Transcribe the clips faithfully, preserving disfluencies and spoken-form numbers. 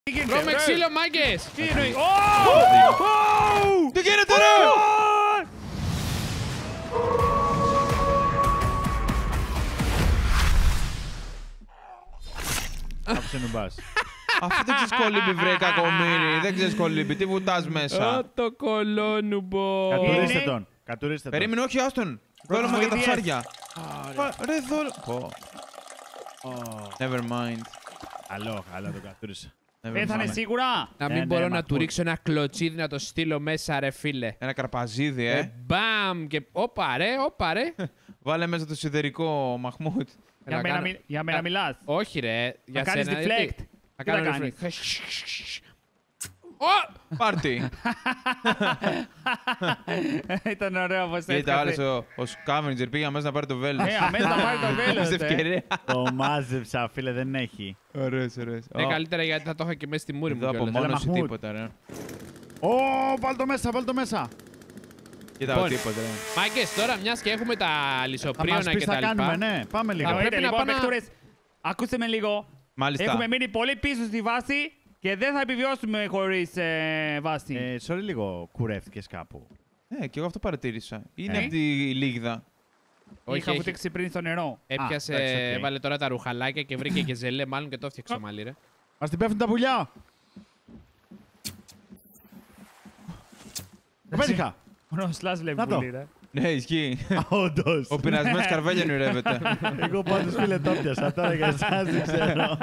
Τρώμε ξύλο, μάγκες! Τι εννοεί? Τι γίνεται ρε! Άφησε νουμπάς. Αυτό δεν ξέρεις κολύμπι βρε κακομοίρη. Δεν ξέρεις κολύμπι. Τι βουτάς μέσα. Ω, το κολόνουμπο. Κατουρίστε τον. Κατουρίστε τον. Περίμενε, όχι, άστον. Δόλωμα για τα ψάρια. Ρε δόλωμα. Never mind. Καλό, καλό το κατούρισα. Πέθανε σίγουρα. Να Ναι, μην ναι, μπορώ να Μαχμούτ. του ρίξω ένα κλωτσίδι να το στείλω μέσα, ρε φίλε. Ένα καρπαζίδι, Ε, ε. μπαμ! Και όπα ρε, όπα ρε. Βάλε μέσα το σιδερικό, Μαχμούτ. Για Να μένα κάνω- μι- Για μένα μιλάς. Όχι ρε, για κάνεις σένα. deflect. γιατί- Τι Θα κάνω θα κάνεις? reflect. Ω! Πάρτι. Ήταν ωραίο όπως Κοίτα, άλλος έσκασε. ο, ο Scavenger πήγε μέσα να πάρει το βέλος. Ε, αμέσως να πάρει το βέλος. Σε ε. ευκαιρία. Το μάζεψα, φίλε, δεν έχει. Ωραίος, ωραίος. Είναι καλύτερα γιατί θα το έχω και μέσα στη μούρη μου. Εδώ από κιόλας. μόνος σου Μαχμούτ. τίποτα, ρε. Ω, βάλ το μέσα, βάλ το μέσα. Κοίτα, Λοιπόν, τίποτα, ρε. Μάγκες, τώρα μιας και έχουμε τα Θα μας λισοπρίωνα πεις και θα τα κάνουμε, λοιπά. ναι. Πάμε λίγο. Θα πρέπει πρέπει να λοιπόν, πάω να- παιχτούρες, ακούστε με λίγο. Μάλιστα. Έχουμε μείνει πολύ πίσω στη βάση και δεν θα επιβιώσουμε χωρίς ε, βάση. Ε, sorry λίγο, κουρεύτηκες κάπου. Ναι, και εγώ αυτό παρατήρησα. Είναι Ε. από τη λίγδα. Όχι, Είχα έχει- βουτήξει πριν στο νερό. Έπιασε, Α, εντάξει, οκ. έβαλε τώρα τα ρουχαλάκια και βρήκε και ζελέ, μάλλον και το έφτιαξε ο μαλλί, ρε. Μας την πέφτουν τα πουλιά. Πέτυχα. Μόνο ο Σλάς βλέπει Να το. πολύ, ρε. Ναι, ισχύει. Όντως. Ο πεινασμένος καρβέλια ονειρεύεται. Εγώ πάντως φίλε το πιάσα. Τώρα για εσάς δεν ξέρω.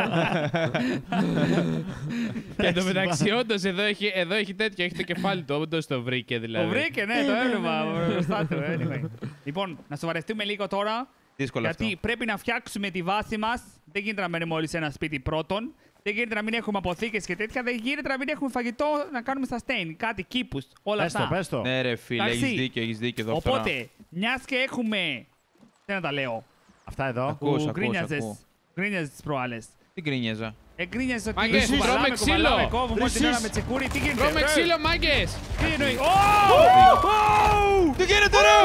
Και εν τω μεταξύ, όντως εδώ έχει, εδώ έχει τέτοιο, έχει το κεφάλι του, όντως το βρήκε δηλαδή. Το βρήκε, ναι, το έβλεπα μπροστά του. Anyway. Λοιπόν, να σοβαρευτούμε λίγο τώρα. Δύσκολο αυτό. Γιατί πρέπει να φτιάξουμε τη βάση μας. Δεν γίνεται να μένουμε όλοι σε ένα σπίτι πρώτον. Δεν γίνεται να μην έχουμε αποθήκες και τέτοια. Δεν γίνεται να μην έχουμε φαγητό να κάνουμε sustain. Κάτι, κήπους, όλα Πες το, αυτά. πες το. Ναι, ρε φίλε, Εντάξει. έχεις δίκιο, έχεις δίκιο εδώ πέρα. Οπότε, μιας και έχουμε. Δεν να τα λέω. Αυτά εδώ. Ακούς, Που ακούς, γκρίνιαζες. ακούω. Γκρίνιαζες τις προάλλες. Τι γκρίνιαζα. Εγκρίνιαζες ότι Μάγκες, κουβαλάμε, τρώμε κουβαλάμε, ξύλο. κόβουμε όλη την Εσείς. ώρα με τσεκούρι. Τι γίνεται. Τρώμε ρε? ξύλο, μάγκες! Τι εννοεί. Τι γίνεται ρε!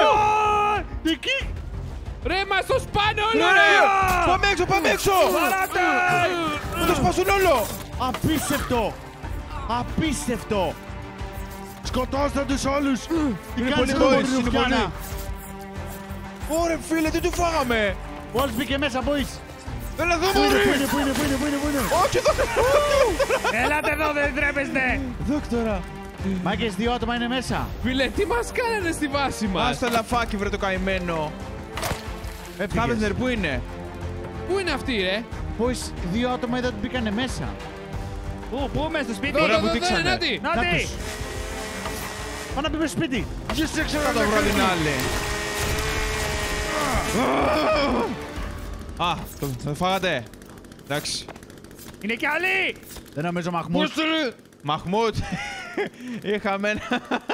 Ρε, μας το σπάνε όλο, Ρε! ρε! Πάμε έξω, πάμε έξω! Θα το σπάσουν όλο! Απίστευτο! Απίστευτο! Σκοτώστε τους όλους! Τι Είναι κάνεις πολύ εδώ, νωρίς, είναι Ρουφιάνα? Ωρε φίλε, τι του φάγαμε! Μόλις μπήκε μέσα, boys! Έλα εδώ Πού είναι, πού μωρή! είναι, πού είναι, πού είναι, πού είναι, πού είναι? Όχι εδώ! Έλατε εδώ, δεν τρέπεστε. Δόκτωρα! Μάγκες, δύο άτομα είναι μέσα. Φίλε, τι μας κάνανε στη βάση μας! Άστα λαφάκι βρε το καημένο! Σκάβεντερ, πού είναι? Πού είναι αυτή, ρε? Boys, δύο άτομα είδα ότι μπήκανε μέσα. Πού, πού, μες στο σπίτι. Εδώ, εδώ, εδώ, βουτήξανε. είναι, νάτι! Να Νάτι. τους. Πάμε να μπει στο σπίτι. Γες έξερα το βράδυ την άλλη! Α, το, το φάγατε! Εντάξει. Είναι κι άλλοι. Δεν νομίζω Μαχμούτ. Πώς το λέει! Μαχμούτ! Είχαμε ένα...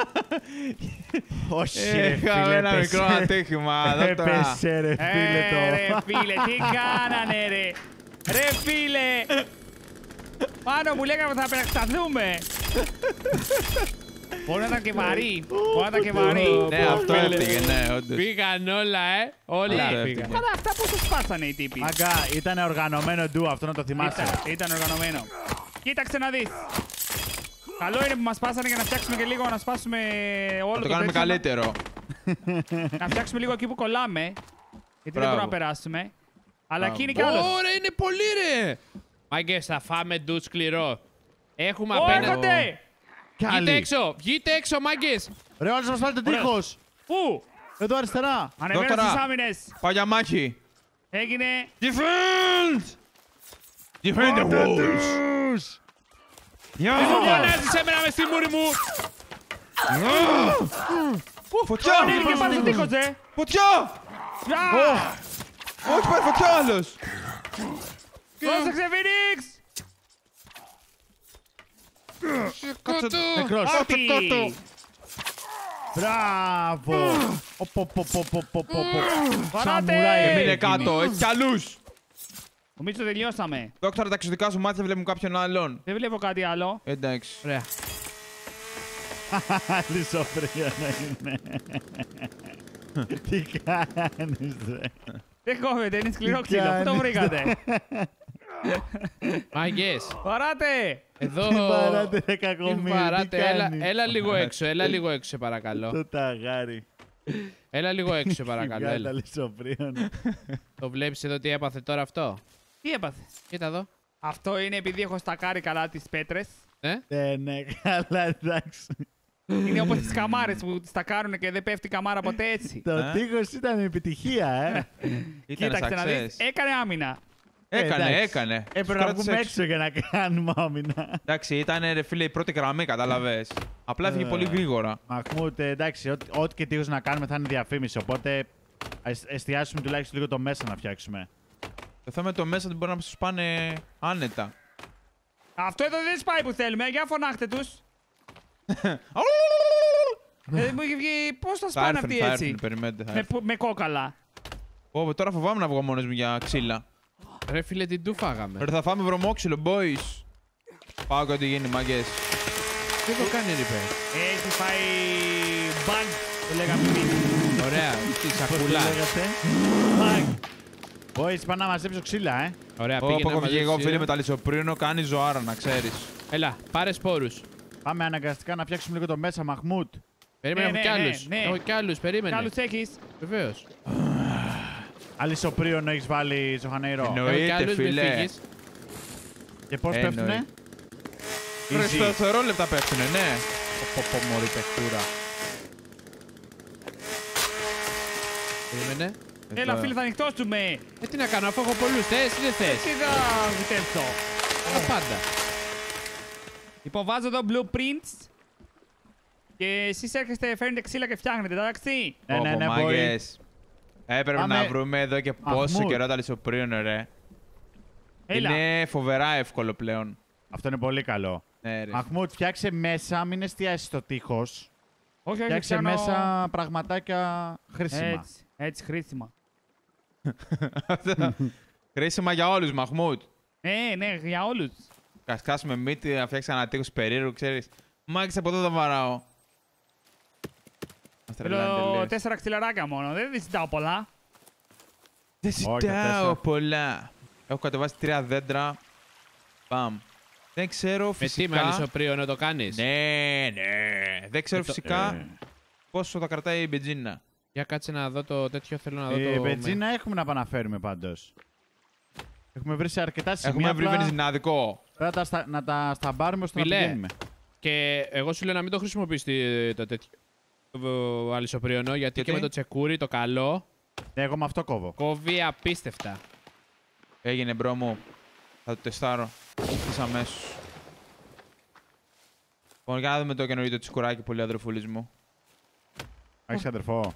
Όχι ρε Είχαμε φίλε, ένα έπεσε. μικρό ατύχημα, δόκτωρα. Έπεσε ρε φίλε Ε, ρε το. φίλε, τι κάνανε ρε. Ρε φίλε. Πάνω που λέγαμε θα επεκταθούμε. Μπορεί να ήταν και βαρύ. Μπορεί να ήταν και βαρύ. Ναι, αυτό έφυγε, ναι, όντως. Πήγαν όλα, ε! Όλα Αυτό πήγαν. έφυγε. Αλλά αυτά πώς τους σπάσανε οι τύποι. Μάγκα, ήταν οργανωμένο ντου, αυτό να το θυμάσαι. Ήταν, ήταν οργανωμένο. Κοίταξε να δεις. Καλό είναι που μας σπάσανε για να φτιάξουμε και λίγο να σπάσουμε όλο Να το το κάνουμε τέτοιο. καλύτερο. Να φτιάξουμε λίγο εκεί που κολλάμε. Γιατί δεν Μπράβο. μπορούμε να περάσουμε. Αλλά Μπράβο. εκεί είναι κι άλλος. Ωραία, είναι πολύ, ρε! Μάγκες, θα φάμε ντου σκληρό. Έχουμε Ω, απέναντι... έρχονται! Κι Βγείτε άλλοι. έξω! Βγείτε έξω, μάγκες! Ρε, όλος μας βάλει τον Ωραία. τείχος. Πού! Εδώ αριστερά. Ανεβαίνω Δόκτωρα. στις άμυνες. Πάω για μάχη. Έγινε. Defend! Defend the walls! Δεν μου φωνάζεις εμένα μες στη μούρη μου! Φωτιά! Ανέβηκε πάνω στο τείχος, ε! Φωτιά! Γεια! Όχι, πάει φωτιά άλλος! Πρόσεξε, Φίνιξ! Κότου! Νεκρός. Πάρτι! Μπράβο. Οπ, οπ, οπ, οπ, οπ, οπ, οπ. Παράτε! Σαμουράι Μείνε έγινε. κάτω, έχει κι άλλους! Νομίζω τελειώσαμε. Δόκτωρα, τα εξωτικά σου μάτια βλέπουν κάποιον άλλον. Δεν βλέπω κάτι άλλο. Εντάξει. Ωραία. Άλλη σοφρία να είναι. Τι κάνεις ρε. Δεν κόβεται, είναι σκληρό Τι ξύλο. Πού το κάνεις, βρήκατε? Μάγκες. Βαράτε! Εδώ. Τι βαράτε, ρε Τι κακομοίρη, βαράτε. τι Έλα, κάνεις? έλα λίγο έξω, έλα λίγο έξω, σε παρακαλώ. Το ταγάρι. Έλα λίγο έξω, σε παρακαλώ. Γάτα Έλα. λισοπρίων. Το βλέπεις εδώ τι έπαθε τώρα αυτό. Τι έπαθε? Κοίτα εδώ. Αυτό είναι επειδή έχω στακάρει καλά τις πέτρες. Ε? Ναι, ναι, καλά, εντάξει. Είναι όπως τις καμάρες που τις στακάρουν και δεν πέφτει η καμάρα ποτέ έτσι. Το Ε? τείχος ήταν επιτυχία, ε. Ήταν Κοίταξε να δεις, success. έκανε άμυνα. Έκανε, εντάξει. έκανε. Έπρεπε Τους να κράτησε βγούμε έξω για να κάνουμε άμυνα. Εντάξει, ήταν ρε φίλε η πρώτη γραμμή, κατάλαβες. Απλά έφυγε Ε. πολύ γρήγορα. Μαχμούτ, ε, εντάξει, ό,τι- ό,τι και τείχος να κάνουμε θα είναι διαφήμιση. Οπότε ας εστιάσουμε τουλάχιστον λίγο το μέσα να φτιάξουμε. Το θέμα είναι το μέσα ότι μπορεί να σου πάνε άνετα. Αυτό εδώ δεν σπάει που θέλουμε, για φωνάχτε τους. Ε, μου είχε βγει πώς θα Θα σπάνε έρθουν, αυτοί θα έτσι. έρθουν, περιμένετε. θα Με, έρθουν. που- με κόκαλα. Ω, τώρα φοβάμαι να βγω μόνος μου για ξύλα. Ρε φίλε, τι ντου φάγαμε. Ρε, θα φάμε βρωμόξυλο, boys. Πάω και ό,τι γίνει, μάγκες. Τι το κάνει, ρε παιδί. Έχει φάει μπαγκ, το λέγαμε εμείς. Ωραία, τι Πώς το σακουλά. λέγατε? Μπαγκ. Boys, πάω να μαζέψω ξύλα, ε. Ωραία, Ω, πήγαινε που να έχω βγει εγώ μαζέψεις, φίλε ε. με τα λισοπρίνο, κάνει ζωάρα να ξέρεις. Έλα, πάρε σπόρους. Πάμε αναγκαστικά να φτιάξουμε λίγο το μέσα, Μαχμούτ. Περίμενε, Ναι, έχω κι ναι, άλλους. ναι, ναι. Έχω κι άλλους, περίμενε. Καλούς έχεις. Βεβαίως. Αλυσοπρίων έχεις βάλει στο Χανεϊρό. Εννοώ. Έχω κι Εννοείται, άλλους, μην φίλε. φύγεις. Και πώς Εννοεί. πέφτουνε? Ρε, Easy. στο δευτερόλεπτα πέφτουνε, ναι. Πω, πω, μωρή παιχτούρα. Περίμενε. Έλα Εδώ. φίλε θα ανοιχτώσουμε. Ε, τι να κάνω, αφού έχω πολλούς. Θες ή δεν θες. Τι θα βουτέψω. Τα πάντα. Λοιπόν, βάζω εδώ blueprints. Και εσείς έρχεστε, φέρνετε ξύλα και φτιάχνετε, εντάξει. Ναι, ναι, Ω, ναι, μάγκες. Έπρεπε Πάμε. να βρούμε εδώ και πόσο Μαχμούτ. καιρό τα λισοπρίνο, ρε. Έλα. Είναι φοβερά εύκολο πλέον. Αυτό είναι πολύ καλό. Ναι, ρε. Μαχμούτ, φτιάξε μέσα, μην εστιάσεις στο τείχος. Όχι, όχι, Φτιάξε φτιάχνω- μέσα πραγματάκια χρήσιμα. Έτσι, έτσι, χρήσιμα. Χρήσιμα για όλους, Μαχμούτ. Ναι, ναι, για όλους. Κασκάσουμε μύτη, να φτιάξει ένα τείχος περίεργο, ξέρεις. Μάγκες, από εδώ θα βαράω. Μας τρελάνε Θέλω τελείως. τέσσερα ξυλαράκια μόνο, δεν ζητάω πολλά. Δεν Όχι, ζητάω τέσσερα. πολλά. Έχω κατεβάσει τρία δέντρα. Παμ. Δεν ξέρω Με τι, με φυσικά. αλυσοπρίωνο το κάνεις. Ναι, ναι. Δεν ξέρω Με το- φυσικά Ε. πόσο θα κρατάει η μπετζίνα. Για κάτσε να δω το τέτοιο, θέλω να δω Ε, το... μπετζίνα έχουμε να επαναφέρουμε πάντως. Έχουμε βρει σε αρκετά σημεία. Έχουμε βρει απλά βενζινάδικο. πρέπει να τα, στα- να τα σταμπάρουμε ώστε να Φιλέ. πηγαίνουμε. Και εγώ σου λέω να μην το χρησιμοποιείς τη- το τέτοιο το αλυσοπρίωνο, γιατί Γιατί? και με το τσεκούρι το καλό Ναι, εγώ με αυτό κόβω. κόβει απίστευτα. Έγινε μπρο μου. Θα το τεστάρω. Ευθύς αμέσως. Λοιπόν, για να δούμε το καινούριο το τσικουράκι, πολύ αδερφούλης μου. Έχεις αδερφό.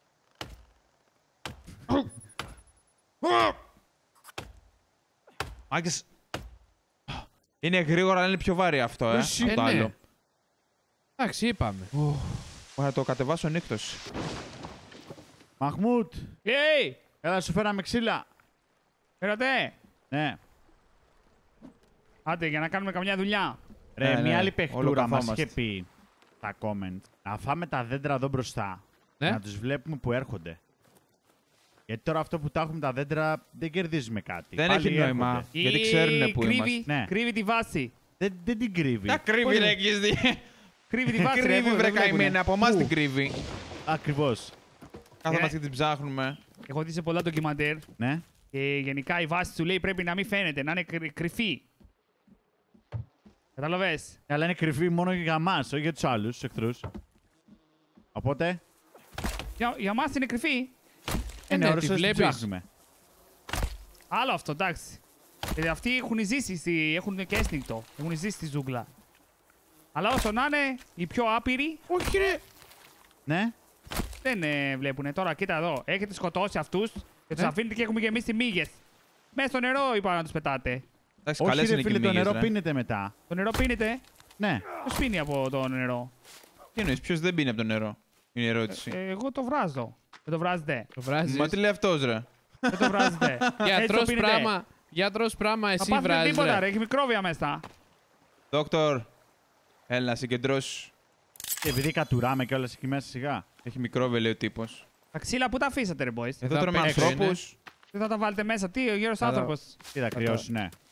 Άκες. Είναι γρήγορα, αλλά είναι πιο βαρύ αυτό, ε. Εσύ. Από το Ε, ναι. άλλο. Εντάξει, είπαμε. Θα το κατεβάσω νύχτος. Μαχμούτ, Hey, έλα σου φέραμε ξύλα. φέρατε. Ναι. Άντε, για να κάνουμε καμιά δουλειά. Ρε, Ναι, ναι, μια άλλη όλο παιχτούρα μας καθόμαστε. είχε πει στα comment να φάμε τα δέντρα εδώ μπροστά. Ναι. Να τους βλέπουμε που έρχονται. Γιατί τώρα αυτό που τα έχουμε τα δέντρα δεν κερδίζουμε κάτι. Δεν Πάλι έχει νόημα. έρχονται. Γιατί Ή ξέρουνε που κρύβει, είμαστε. Ναι. κρύβει τη βάση. Δεν, δεν την κρύβει. Τα κρύβει, ρε, έχεις δει. Κρύβει τη βάση. ρε, Κρύβει, δεν βρε βλέπουνε. καημένη. Από εμάς Πού? την κρύβει. Ακριβώς. Κάθομαστε Ε. και την ψάχνουμε. Έχω δει σε πολλά ντοκιμαντέρ Ναι. και γενικά η βάση σου λέει πρέπει να μην φαίνεται, να είναι κρυ- κρυφή. Κατάλαβες. Αλλά είναι κρυφή μόνο για μας, όχι για τους άλλους τους εχθρούς. Οπότε, Για, για μας είναι κρυφή. είναι ναι, ώρες τη ώστε την βλέπεις. ψάχνουμε. Άλλο αυτό, εντάξει. Γιατί αυτοί έχουν ζήσει, στη, έχουν και έστικτο. Έχουν ζήσει στη ζούγκλα. Αλλά όσο να είναι, οι πιο άπειροι Όχι ρε. Ναι. δεν ε, βλέπουν. Τώρα, κοίτα εδώ. Έχετε σκοτώσει αυτούς και τους Ναι. αφήνετε και έχουμε γεμίσει μύγες. Μέσα στο νερό είπα να τους πετάτε. Εντάξει, Όχι καλές ρε είναι και οι φίλε, το μύγες, νερό ρε. πίνεται μετά. Το νερό πίνετε. Ναι. Ποιος πίνει από το νερό. Τι εννοείς, ποιος δεν πίνει από το νερό. Είναι η ερώτηση. Ε, εγώ το βράζω. Δεν το βράζετε. Το βράζεις. Μα τι λέει αυτός, ρε. Δεν το βράζετε. Για Έτσι το τρως πίνετε. πράγμα, για τρως πράγμα Θα εσύ πάθετε βράζεις τίποτα, ρε. ρε. Έχει μικρόβια μέσα. Δόκτωρ, έλα, συγκεντρώσεις. Και επειδή κατουράμε κιόλας εκεί μέσα σιγά. Έχει μικρόβιο, λέει ο τύπος. Τα ξύλα που τα αφήσατε, ρε boys. Εδώ θα τρώμε παίξω, ανθρώπους. Δεν θα τα βάλετε μέσα. Τι, ο γέρος Θα τα- άνθρωπος. Τι θα κρυώσει, ναι.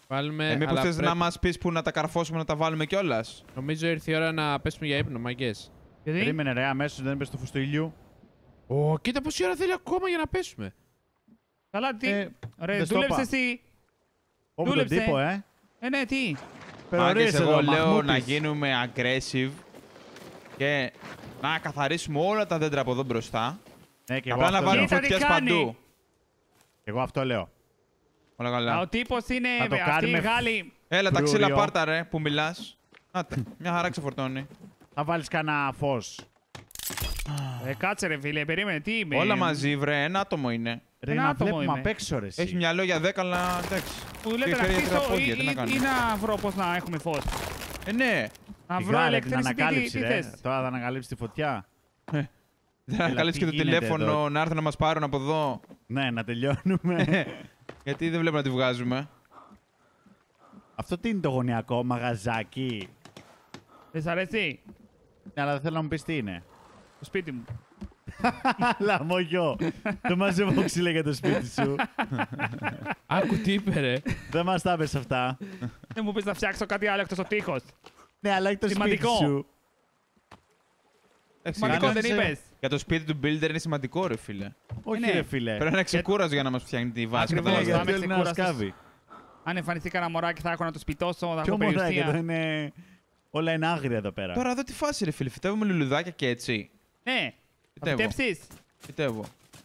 Βάλουμε. Ε, μήπως αλλά θες πρέπει- να μας πεις που να τα καρφώσουμε να τα βάλουμε κιόλας. Νομίζω ήρθε η ώρα να πέσουμε για ύπνο, μαγκές. Γιατί? Περίμενε ρε, αμέσως δεν είπες το φως του ήλιου. Ω, κοίτα πόση ώρα θέλει ακόμα για να πέσουμε. Καλά, τι. Ε, Ρε, δεν στο δούλεψε είπα. εσύ. Όπου τον Δούλεψε. τύπο, ε. Ε, ναι, τι. Μάγκες, Περιορίσε εγώ εδώ, λέω Μαχμούτης. να γίνουμε aggressive και να καθαρίσουμε όλα τα δέντρα από εδώ μπροστά. Ναι, και εγώ Απλά να αυτό βάλουμε Κοίτα λέω. τι φωτιές κάνει. παντού. Και εγώ αυτό λέω. Όλα Α, καλά. Ο τύπος είναι. Θα το Αυτή η κάνουμε Γάλλη. Έλα τα ξύλα φρούριο. πάρτα ρε που μιλάς. Άτε, μια χαρά ξεφορτώνει. Θα βάλεις κανένα φως. Ε, κάτσε ρε φίλε, περίμενε, τι είμαι. Όλα μαζί βρε, ένα άτομο είναι. Ρε, Ένα να άτομο βλέπουμε είμαι. απ' έξω ρε εσύ. Έχει μυαλό για δέκα, αλλά εντάξει. Που λέτε Τι να χέρια, χτίσω τρία πόδια, ή, τι να ή, κάνω. ή να βρω πώς να έχουμε φως. Ε, ναι. Να Τη βρω γάλα, την electricity, τι, ανακάλυψη τι ρε. θες. Τώρα θα ανακαλύψει τη φωτιά. Δεν Έλα, ανακαλύψει και τι το γίνεται τηλέφωνο εδώ. να έρθουν να μας πάρουν από εδώ. Ναι, να τελειώνουμε. Γιατί δεν βλέπω να τη βγάζουμε. Αυτό τι είναι το γωνιακό, μαγαζάκι. Δεν σ' αρέσει. Ναι, αλλά δεν θέλω να μου πεις τι είναι. Το σπίτι μου. Λαμόγιο. Το μαζεύω ξύλα για το σπίτι σου. Άκου τι είπε, ρε. Δεν μας τα πες αυτά. Δεν μου πεις να φτιάξω κάτι άλλο εκτός ο τείχος. Ναι, αλλά έχει το σπίτι Σημαντικό. σου. Εντάξει, Σημαντικό για το- δεν σε- είπες. Για το σπίτι του builder είναι σημαντικό ρε φίλε. Όχι ναι. ρε φίλε. Πρέπει να είναι ξεκούραζο για να μας φτιάχνει τη βάση. Ακριβώς, Ναι, καταλαβαίνεις. θα γιατί είμαι θέλει να ξεκούραστος. σκάβει. Αν εμφανιστεί κανένα μωράκι θα έχω να το σπιτώσω, θα Ποιο έχω μωράκι εδώ περιουσία. είναι... Όλα είναι άγρια εδώ πέρα. Τώρα εδώ τι φάση ρε φίλε, φυτεύουμε λουλουδάκια και έτσι. Ναι, θα Φυτεύω. φυτέψεις. Φυτεύω.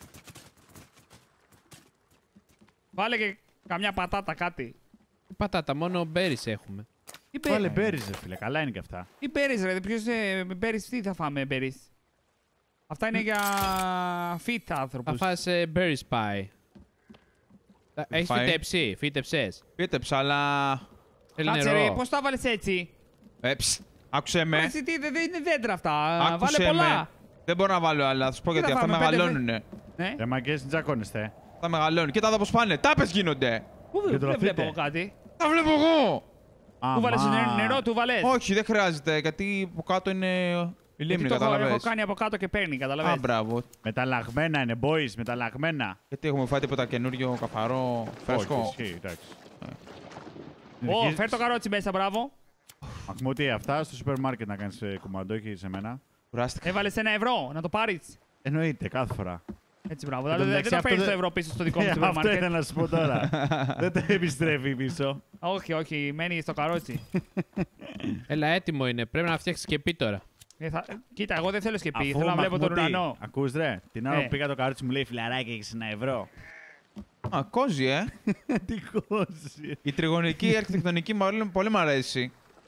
Βάλε και καμιά πατάτα κάτι. Πατάτα, μόνο μπέρις έχουμε. Τι Βάλε μπέρι. μπέρις ρε φίλε, καλά είναι και αυτά. Τι μπέρις ρε, ποιος ε, μπέρις, τι θα φάμε μπέρις. Αυτά είναι για fit Θα άνθρωπους. φας ε, berry pie. Θα- Έχεις Πάει. φυτέψει, φύτεψες. Φύτεψα, αλλά... Ε, Θέλει Κάτσε ρε, νερό. πώς τα βάλες έτσι. Ε, ψ, άκουσέ με. Εσύ τι, δεν δεν είναι δέντρα αυτά. Βάλε Άκουσέ πολλά. με. Δεν μπορώ να βάλω άλλα, θα σου πω Τι γιατί θα αυτά φάμε, πέντε μεγαλώνουνε. Ναι. Ρε μαγκές, μην τσακώνεστε. Αυτά μεγαλώνουν. Κοίτα εδώ πώς πάνε. Τάπες γίνονται. Πού Και δεν τρωθείτε. βλέπω εγώ κάτι. Τα βλέπω εγώ. Του βάλες Αμά. νε- νερό, του βάλες. Όχι, δεν χρειάζεται, γιατί από κάτω είναι η Γιατί λίμνη, το έχω, έχω καταλαβαίνεις. κάνει από κάτω και παίρνει, Α, καταλαβαίνεις. μπράβο. Μεταλλαγμένα είναι, boys, μεταλλαγμένα. Γιατί έχουμε φάει τίποτα καινούριο, καθαρό, φρέσκο. Όχι, ισχύει, εντάξει. Ω, Αρχίζεις- φέρ το καρότσι μέσα, μπράβο. Μαχμούτη, αυτά στο σούπερ μάρκετ να κάνεις ε, κουμαντό, όχι σε μένα. Κουράστηκα. Έβαλες ένα ευρώ, να το πάρεις. Εννοείται, κάθε φορά. Έτσι, μπράβο. Εν τω Δεν δεν μεταξύ, το αυτό παίρνεις το δεν- ευρώ πίσω στο δικό μου Ε, σούπερ Αυτό μάρκετ. ήθελα να σου πω τώρα. Δεν το επιστρέφει πίσω. Όχι, όχι, μένει στο καρότσι. Έλα, έτοιμο είναι. Πρέπει να φτιάξεις και πει τώρα. Ε, θα- Κοίτα, εγώ δεν θέλω σκεπή, Αφού, θέλω να βλέπω τον Μαχμούτη, ουρανό. Ακούς ρε, την ώρα Ναι. που πήγα το καρότσι μου λέει φιλαράκι έχεις ένα ευρώ. Α, κόζι, ε. Τι κόζι. Η τριγωνική αρχιτεκτονική μάλλον πολύ μ' αρέσει.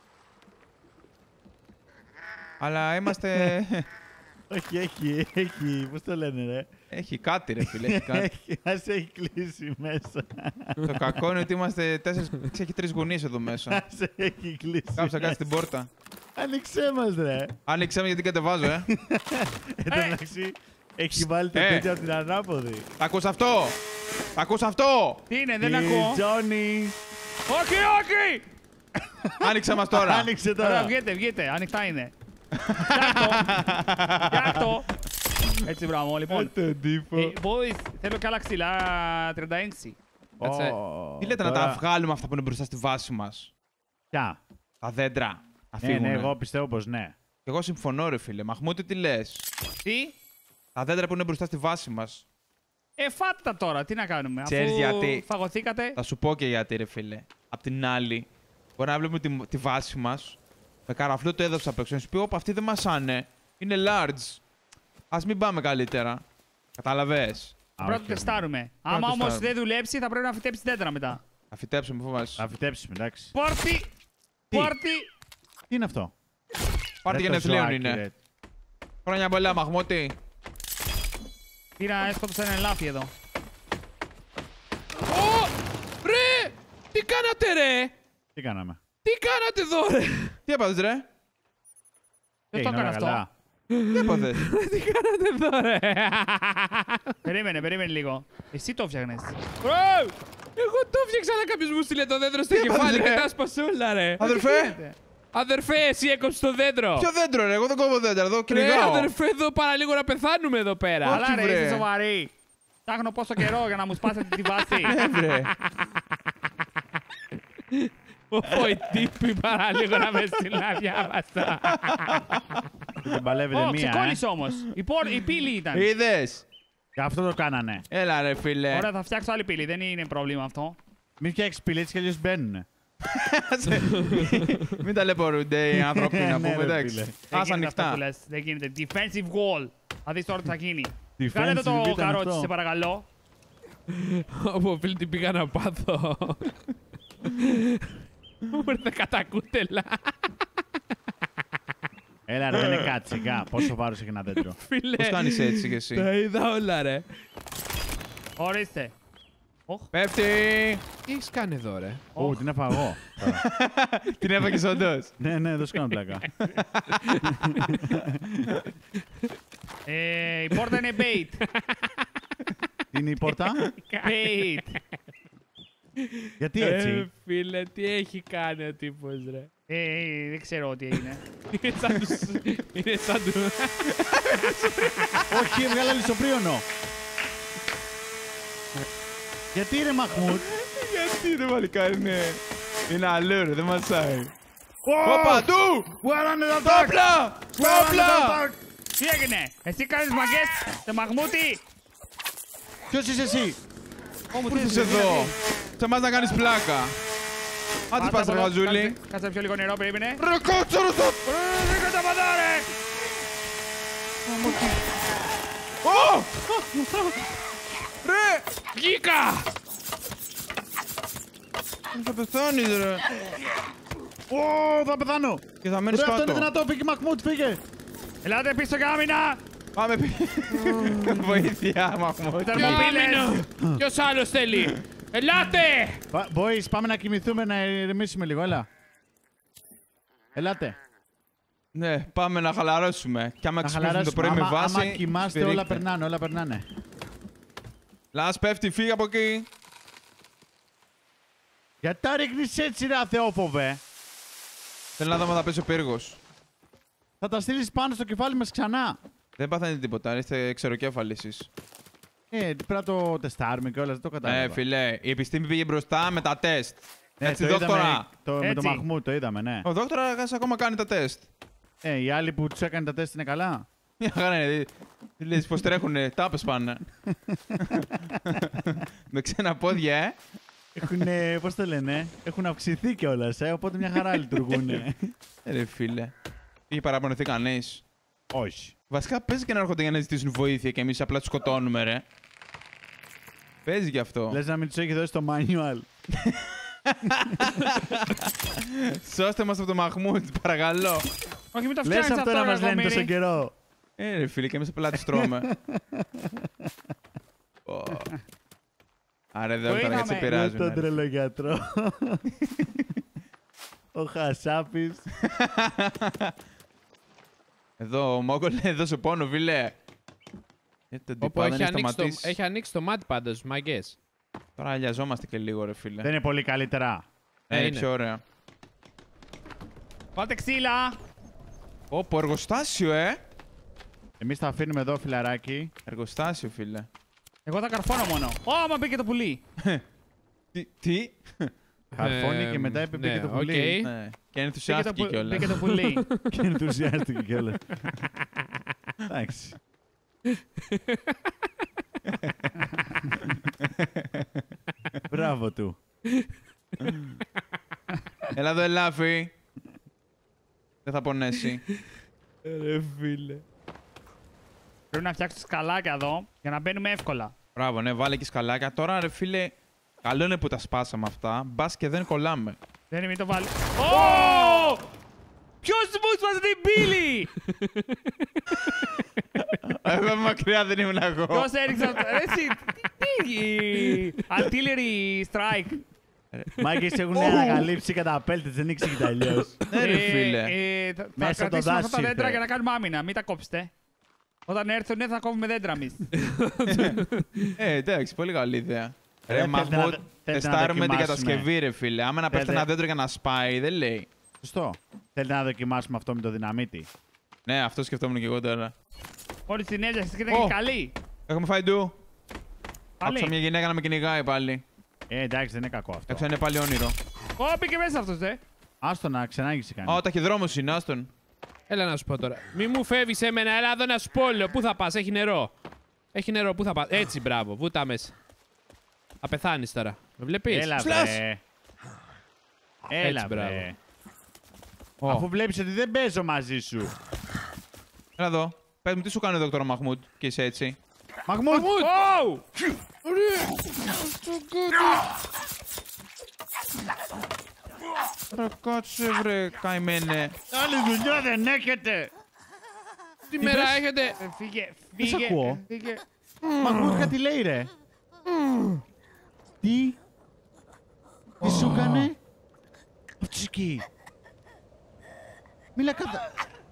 Αλλά είμαστε... Όχι, έχει, έχει. Πώς το λένε, ρε. έχει κάτι ρε φίλε, έχει κάτι. Έχει, ας έχει κλείσει μέσα. Το κακό είναι ότι είμαστε τέσσερις, έχει τρεις γωνίες εδώ μέσα. Ας έχει κλείσει. Κάποιος θα κάτσει την πόρτα. Άνοιξέ μας, ρε. Άνοιξέ με γιατί κατεβάζω, ε. Εν τω μεταξύ, έχει βάλει το Ε. τέτοιο από την ανάποδη. Θα ακούς αυτό! Θα ακούς αυτό! Τι είναι, δεν Τι, ακούω. Τζόνι. Όχι, όχι! Άνοιξε μας τώρα! Άνοιξε Τώρα τώρα. βγείτε, βγείτε, ανοιχτά είναι. Φτιάχτω. Φτιάχτω. Έτσι, μπράβο, λοιπόν. τον τύπο. Ε, boys, θέλω και άλλα ξυλά τριάντα έξι. Κάτσε. Ω, Τι λέτε να τώρα- τα βγάλουμε αυτά που είναι μπροστά στη βάση μας. Ποια. Τα δέντρα. Να Ναι, ναι, φύγουνε. εγώ πιστεύω πως ναι. Και εγώ συμφωνώ ρε φίλε. Μαχμούτη τι λες. Τι? Τα δέντρα που είναι μπροστά στη βάση μας. Ε, φάτε τα τώρα, τι να κάνουμε. Ξέρεις Αφού γιατί. φαγωθήκατε. Θα σου πω και γιατί ρε φίλε. Απ' την άλλη, μπορεί να βλέπουμε τη, τη βάση μας με καραφλό το έδαφος απ' έξω. Να σου πει, όπα αυτή δεν μασάνε. Είναι large. Ας μην πάμε καλύτερα. Καταλαβες. Α, Πρώτα όχι, τεστάρουμε. Άμα όμως τεστάρουμε. δεν δουλέψει, θα πρέπει να φυτέψει δέντρα μετά. Θα φυτέψουμε, φοβάσαι. Θα φυτέψουμε, εντάξει. Πόρτι! Τι? Πόρτι! Τι είναι αυτό. Πάρτι Ρε, το γενεθλίων ζωάκι, είναι. ρε. Χρόνια πολλά, Μαχμούτη. Πήρα έσκοτος ένα ελάφι εδώ. Ω! Ρε! Τι κάνατε, ρε! Τι κάναμε. Τι κάνατε εδώ, ρε! Τι έπαθες ρε. Ποιος το Έγινε έκανε όλα αυτό. καλά. Τι έπαθες. Τι κάνατε εδώ, ρε! Περίμενε, περίμενε λίγο. Εσύ το φτιάχνες. Εγώ το φτιάξα, αλλά κάποιος μου στείλε το δέντρο στο Τι κεφάλι έπαθες, και ρε? τα έσπασε όλα, ρε! Αδερφέ. Αδερφέ, εσύ έκοψες το δέντρο! Ποιο δέντρο ρε. Εγώ δεν κόβω δέντρα. Εδώ Ρε, κυνηγάω. αδερφέ, εδώ παραλίγο να πεθάνουμε εδώ πέρα! Όχι, Αλλά ρε, βρε. είσαι σοβαρή. Ψάχνω πόσο καιρό για να μου σπάσετε τη βάση. Ναι βρε. Ω, οι τύποι παραλίγο να με στείλουν αδιάβαστα. Την παλεύετε Ω, μία. ξεκόλλησε όμως. Η, πόρ... η πύλη ήταν. Είδες. Ε. Αυτό το κάνανε. Έλα ρε φίλε. Ωραία, θα φτιάξω άλλη πύλη. Δεν είναι πρόβλημα αυτό. Μην φτιάξει πύλη έτσι κι αλλιώ μπαίνουνε. Μην ταλαιπωρούνται οι άνθρωποι να Ναι, πούμε, ρε, εντάξει. φίλε. Δεν Ας γίνεται αυτό ανοιχτά. που λες. Δεν γίνεται. Defensive wall. Θα δεις τώρα τι θα γίνει. Defensive Κάνε εδώ το ήταν καρότσι, αυτό. σε παρακαλώ. Όπου φίλοι τι πήγα να πάθω. Μου ήρθε κατά κούτελα. Έλα ρε, δεν είναι κάτι σιγά. Πόσο βάρος έχει ένα δέντρο. Φίλε. Πώς κάνεις έτσι κι εσύ. Τα είδα όλα ρε. Ορίστε. Πέφτει. Τι έχεις κάνει εδώ ρε. Ω, την έφαγα εγώ. τώρα. Την έφαγες όντως. Ναι, ναι, δεν σου κάνω πλάκα. Ε, η πόρτα είναι bait. Τι είναι η πόρτα? Bait. Γιατί Ε, έτσι? φίλε, τι έχει κάνει ο τύπος ρε. Ε, δεν ξέρω τι έγινε. Είναι σαν τους... Είναι σαν του... Όχι, έβγαλα λισοπρίωνο. Γιατί ρε Μαχμούτ? Γιατί ρε μαλικάρι, ναι. Είναι αλλού ρε, δεν μασάει. Ωπα, του! Where Τα όπλα! Τα όπλα! Τι έγινε, εσύ κάνεις μαγκές, σε Μαχμούτη. Ποιος είσαι εσύ? Πού ήρθες εδώ? Σε εμάς να κάνεις πλάκα. Άντε πας ρε Γαζούλη. Κάτσε πιο λίγο νερό, περίμενε. Ρε κότσο ρε το... Δεν καταπατά ρε. Ω! Ρε! Βγήκα! Θα πεθάνεις ρε. Ω, θα πεθάνω. Και θα μένεις Ρε, αυτό είναι κάτω. δυνατό, πήγε Μαχμούτ, φύγε. Ελάτε πίσω για άμυνα. Πάμε πι... Βοήθεια, Μαχμούτ. Θερμοπύλες. Ποιος άλλος θέλει? Ελάτε! Πα- Boys, πάμε να κοιμηθούμε, να ηρεμήσουμε λίγο, έλα. Ελάτε. Ναι, πάμε να χαλαρώσουμε. Και άμα Να ξυπνήσουμε το πρωί με Άμα, βάση... άμα κοιμάστε, όλα σφυρίχτε. περνάνε, όλα περνάνε. Λάς πέφτει, φύγε από εκεί. Γιατί τα ρίχνεις έτσι, ρε αθεόφοβε? Θέλω να δω αν θα πέσει ο πύργος. Θα τα στείλεις πάνω στο κεφάλι μας ξανά. Δεν παθαίνετε τίποτα, είστε ξεροκέφαλοι εσείς. Ε, πρέπει να το τεστάρουμε και όλα, δεν το κατάλαβα. Ε, φιλέ, η επιστήμη πήγε μπροστά με τα τεστ. Ε, Έτσι, το είδαμε, δόκτωρα. το, με Έτσι. το Μαχμούτ το είδαμε, ναι. Ο δόκτωρας ακόμα κάνει τα τεστ. Ε, οι άλλοι που τους έκανε τα τεστ είναι καλά. Μια χαρά είναι. Τι λες, πως τρέχουνε, τάπες πάνε. Με ξένα πόδια, ε. Έχουν, πώς το λένε, έχουν αυξηθεί κιόλας, ε, οπότε μια χαρά λειτουργούν. Ε, ρε φίλε. Είχε παραπονεθεί κανείς. Όχι. Βασικά παίζει και να έρχονται για να ζητήσουν βοήθεια και εμείς απλά τους σκοτώνουμε, ρε. Παίζει γι' αυτό. Λες να μην τους έχει δώσει το manual. Σώστε μας από το Μαχμούτ, παρακαλώ. Όχι, μην το Λες φτιάχνεις αυτό να αυτό, μας λένε τόσο Κακομοίρη. καιρό. Ε, ρε φίλε, και εμείς απλά τους τρώμε. Ω. Άρα δεν θα είχαμε. σε Με πειράζουν. τον ρε. τρελό γιατρό. Ο Χασάπης. Εδώ, ο Μόγκολ, εδώ σε πόνο, φίλε. Ε, τον Όπου τυπά, δεν έχει έχει ανοίξει, το, σταματήσει. έχει ανοίξει το μάτι πάντως, μαγκές. Τώρα αλιαζόμαστε και λίγο, ρε φίλε. Δεν είναι πολύ καλύτερα. Ε, Ε, είναι είναι. πιο ωραία. Πάτε ξύλα. Όπο, εργοστάσιο, ε! Εμείς θα αφήνουμε εδώ, φιλαράκι. Εργοστάσιο, φίλε. Εγώ θα καρφώνω μόνο. Ω, άμα μπήκε το πουλί. Τι, τι? Καρφώνει Ε, και μετά είπε ναι, πήγε το οκ. πουλί. Ναι. Και Μπήκε το ενθουσιάστηκε που- κιόλας. Μπήκε το πουλί. Και ενθουσιάστηκε κιόλας. Εντάξει. Μπράβο του. Έλα εδώ, ελάφι. Δεν θα πονέσει. Ρε φίλε. Πρέπει να φτιάξω σκαλάκια εδώ για να μπαίνουμε εύκολα. Μπράβο, ναι, βάλε και σκαλάκια. Τώρα, ρε φίλε, καλό είναι που τα σπάσαμε αυτά. Μπας και δεν κολλάμε. Δεν είναι, μην το βάλει. Ω! Ποιος μου έσπασε την πύλη! Εγώ μακριά δεν ήμουν εγώ. Ποιος έριξε αυτό. Ρε εσύ, τι τι. Artillery strike. Μάγκες έχουν ανακαλύψει καταπέλτες, δεν ήξερε και τα αλλιώς. Ναι, ρε Ε, φίλε. ε, θα- Θα Μέσα στο κρατήσουμε αυτά δάσο τα δέντρα ήρθε. για να κάνουμε άμυνα. Μην τα κόψετε. Όταν έρθουν θα κόβουμε δέντρα εμείς. Ε, εντάξει, πολύ καλή ιδέα. Ρε, Ρε, θέλετε Μαχμούτ, να- θέλετε να τεστάρουμε την δοκιμάσουμε. κατασκευή, ρε φίλε. Άμα να πέφτει Θέλετε- ένα δέντρο για να σπάει, δεν λέει. Σωστό. Θέλετε να δοκιμάσουμε αυτό με το δυναμίτι. Ναι, αυτό σκεφτόμουν και εγώ τώρα. Όλη την ένταση ήταν Ω. και καλή. Έχουμε φάει ντου. Άκουσα Πάλι. μια γυναίκα να με κυνηγάει πάλι. Ε, εντάξει, δεν είναι κακό αυτό. Έξω είναι πάλι όνειρο. Ω, μπήκε μέσα αυτός, ε. Άστο να ξενάγησε κανεί. Ω, ταχυδρόμος είναι, άστον. Έλα να σου πω τώρα. Μη μου φεύγεις εμένα, έλα εδώ να σου πω. Λέω, πού θα πας, έχει νερό. Έχει νερό, πού θα πας. Έτσι, μπράβο, βούτα μέσα. Θα πεθάνεις τώρα. Με βλέπεις. Έλα, Σλάς. βρε. Έλα, Έτσι, μπράβο. βρε. Ω. Αφού βλέπεις ότι δεν παίζω μαζί σου. Έλα εδώ. Πες μου, τι σου κάνει ο δόκτωρα Μαχμούντ και είσαι έτσι. Μαχμούτ! Ω! Ρε κάτσε βρε καημένε. Άλλη δουλειά δεν έχετε! Τι μέρα έχετε. Ε, Φύγε, Δεν σ' φύγε. ακούω. ε, Φύγε. Μαχμούτ κάτι λέει ρε. Τι? Τι σου έκανε? Αυτός εκεί. Μίλα κατά...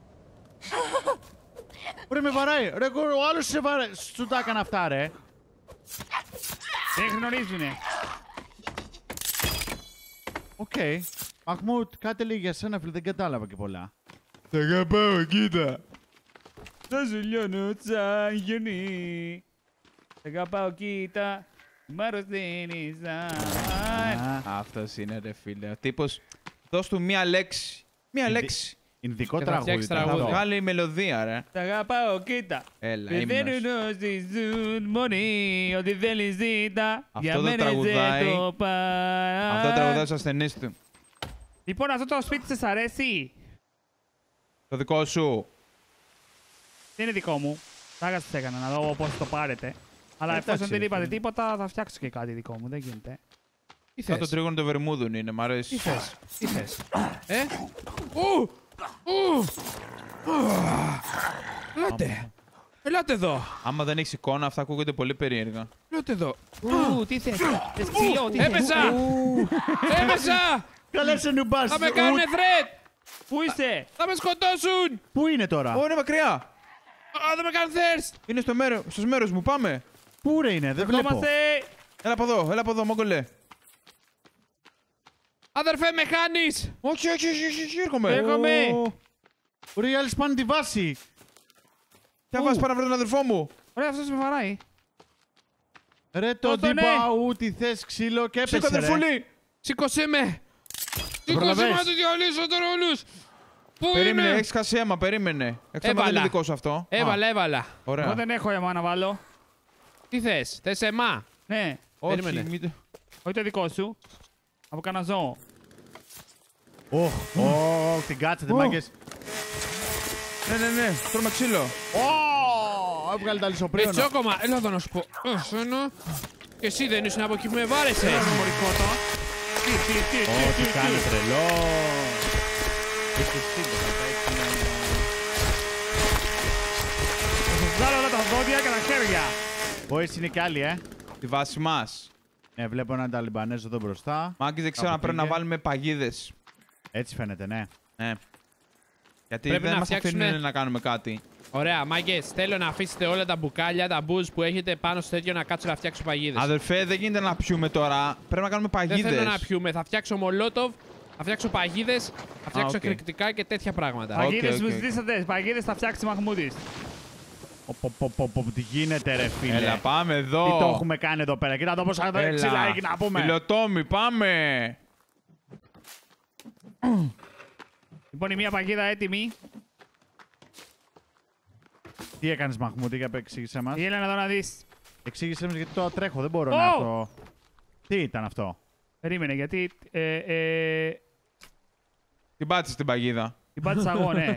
Ρε με βαράει. Ρε ο άλλος σε βαράει. Σου τα έκανα αυτά ρε. Δεν γνωρίζουνε. Οκ. Μαχμούτ κάτι λέει για σένα φίλε. Δεν κατάλαβα και πολλά. Σ' αγαπάω, κοίτα. Θα σου λιώνω σαν γιονί. Σ' αγαπάω, κοίτα. Μ' αρρωσταίνεις σαν... Αυτός είναι ρε φίλε. Ο τύπος, δώσ' του μία λέξη. Μία Ινδι- λέξη. Ινδικό Και θα τραγούδι. φτιάξει θα τραγούδι. δω. Βγάλει η μελωδία ρε. Σ' αγαπάω, κοίτα. Έλα, Δεν ύμνος. ζουν μόνοι, ό,τι θέλεις ζήτα. Αυτό Για το μένα τραγουδάει. δεν το πάει. Αυτό τραγουδάει στους ασθενείς του. Λοιπόν, αυτό το σπίτι σας αρέσει? Το δικό σου. Δεν είναι δικό μου. Τάγα σας έκανα να δω πώς το πάρετε. Αλλά Εντάξει, εφόσον δεν ρε είπατε φίλε. τίποτα, θα φτιάξω και κάτι δικό μου. Δεν γίνεται. Τι Σαν το θες. τρίγωνο του Βερμούδων είναι, μ' αρέσει. Τι θες. Τι θες. Ε. Ου. Ου. Ελάτε. Ελάτε εδώ. Άμα δεν έχεις εικόνα, αυτά ακούγονται πολύ περίεργα. Ελάτε εδώ. Ου, τι θες. Θες ξύλο, τι θες. Έπεσα. Έπεσα. Καλά σε νουμπάς. Θα με κάνουνε threat. Πού είσαι? Θα με σκοτώσουν. Πού είναι τώρα? Ω, είναι μακριά. Α, δεν με κάνουν thirst. Είναι στο μέρο, στους μέρος μου, πάμε. Πού ρε είναι, δεν βλέπω. Ερχόμαστε. Έλα από εδώ, έλα από εδώ, μόγκολε. Αδερφέ, με χάνεις. Όχι, όχι, όχι, όχι, όχι, έρχομαι. Έρχομαι. Ω, Ρε οι άλλοι σπάνε τη βάση. Θα Πού? βάζεις πάρα βρω τον αδερφό μου. Ωραία, αυτός με βαράει. Ρε το Δώσ' το, ναι. ντιμπαού, τι θες ξύλο και Σήκω, έπεσε ρε. αδερφούλη. Σήκωσέ με. Σήκωσέ προλαβαίνεις. με να του διαλύσω τώρα όλους. Πού Περίμενε, είναι. έχεις χάσει αίμα, περίμενε. Έξω δεν Έβαλα. είναι δικό σου αυτό. Έβαλα, έβαλα. Α, ωραία. Εγώ δεν έχω αίμα να βάλω. Τι θες. Θες εμά. Ναι, Όχι, Περίμενε. μην το... όχι το δικό σου. Από κανένα ζώο. Ωχ, ωχ, την κάτσετε Ω. μάγκες. Ναι, ναι, ναι, τρώμε ξύλο. Ω, έβγαλε τα Με λισοπρίωνα. τσόκομα. Έλα εδώ να σου πω. Εσένα. Και εσύ δεν ήσουν από εκεί που με βάρεσες. Μωρικότο. Τι, τι, τι, Ω, τι, τι τι, κάνει τι. τρελό. Είσαι σίγουρα, θα έχει να- Θα σας βγάλω όλα τα δόντια και τα χέρια. Ω, εσύ είναι κι άλλοι, ε. Τη βάση μας. Ναι, βλέπω έναν Ταλιμπανέζο εδώ μπροστά. Μάγκες, δεν ξέρω αν Κάπου πρέπει να πήγε. βάλουμε παγίδες. Έτσι φαίνεται, ναι. Ναι. Γιατί Πρέπει δεν να μας φτιάξουμε- αφήνουν να κάνουμε κάτι. Ωραία, μάγκες, θέλω να αφήσετε όλα τα μπουκάλια, τα μπουζ που έχετε πάνω στο τέτοιο να κάτσω να φτιάξω παγίδες. Αδερφέ, δεν γίνεται να πιούμε τώρα. Πρέπει να κάνουμε Δεν παγίδες. θέλω να πιούμε. Θα φτιάξω μολότοβ, θα φτιάξω παγίδες, θα φτιάξω οκ. εκρηκτικά και τέτοια πράγματα. Οκ, Παγίδες οκ, μου οκ. ζητήσατε. Παγίδες θα φτιάξει Μαχμούτης. Ω, πω, πω, πω, πω, τι γίνεται ρε φίλε. Έλα, πάμε εδώ. Τι το έχουμε κάνει εδώ πέρα. Κοίτα το πόσα Έλα. ξύλα έχει να πούμε. Φιλοτόμοι, πάμε. Λοιπόν, η μία παγίδα έτοιμη. Τι έκανες Μαχμούτη, για εξήγησέ μας. Η Έλενα εδώ να δεις. Εξήγησέ μας γιατί τώρα τρέχω, δεν μπορώ Ω! να το... Τι ήταν αυτό. Περίμενε, γιατί ε, ε, Την πάτησε την παγίδα. την πάτησα εγώ, ναι.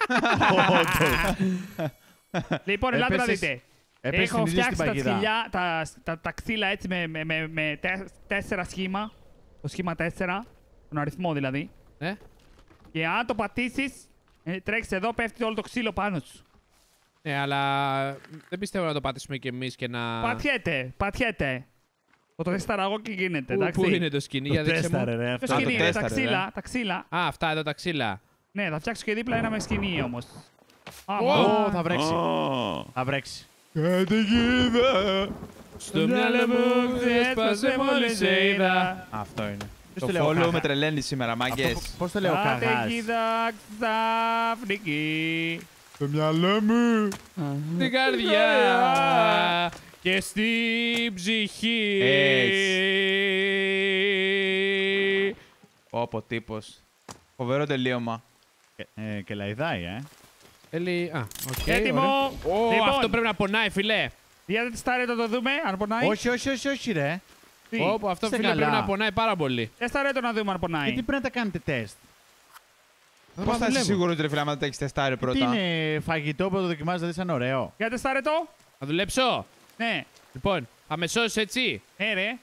Λοιπόν, ελάτε να Έπεσες- δείτε. Έπεσε Έχω την ίδια στην φτιάξει τα, παγίδα. σκυλιά, τα, τα, τα ξύλα έτσι με, με, με, με τε- τέσσερα σχήμα. Το σχήμα τέσσερα, τον αριθμό δηλαδή. Ναι. Και αν το πατήσεις, ε, τρέξεις εδώ, πέφτει όλο το ξύλο πάνω σου. Ναι, αλλά δεν πιστεύω να το πατήσουμε κι εμείς και να... Πατιέται, πατιέται. Το τέσταρα εγώ και γίνεται, Πού, εντάξει. πού είναι το σκηνή, για Το δείξε μου. τέσταρε ρε Το αυτό. Α, το σκηνή, ρε, τα τέσταρε, ξύλα, ρε. τα ξύλα. Α, αυτά εδώ τα ξύλα. Ναι, θα φτιάξω και δίπλα ένα με σκηνή όμως. Α, Ω, μα- Ω, θα βρέξει. Θα βρέξει. Καταιγίδα. Στο μυαλό μου ξέσπασε μόλις σε είδα. Αυτό είναι. Ποιος Το το λέει, ο follow Καγάς? με τρελαίνει σήμερα, Αυτό μάγκες. πο- Πώς το λέει ο Καγάς. Καταιγίδα ξαφνική. Το μυαλό μου. Στην καρδιά και στην ψυχή. Όπο τύπος. Φοβερό τελείωμα. Και, ε, και λαϊδάει, ε. Θέλει. Α, οκ. Έτοιμο. ωραία. Ω, Λοιπόν. αυτό πρέπει να πονάει, φιλέ. Για δεν τεστάρε το, το δούμε, αν πονάει. Όχι, όχι, όχι, όχι, ρε. Τι? Όπο, αυτό Είστε φίλε καλά. πρέπει να πονάει πάρα πολύ. Τεστάρε το να δούμε αν πονάει. Γιατί πρέπει να τα κάνετε τεστ. Θα Πώς θα είσαι δουλεύω. σίγουρος, ρε φίλε, άμα τα έχεις τεστάρει Τι πρώτα. είναι φαγητό που το δοκιμάζεις, δηλαδή σαν ωραίο. Για τεστάρε το. Θα δουλέψω. Ναι. Λοιπόν, θα με σώσεις έτσι. Ε, ρε.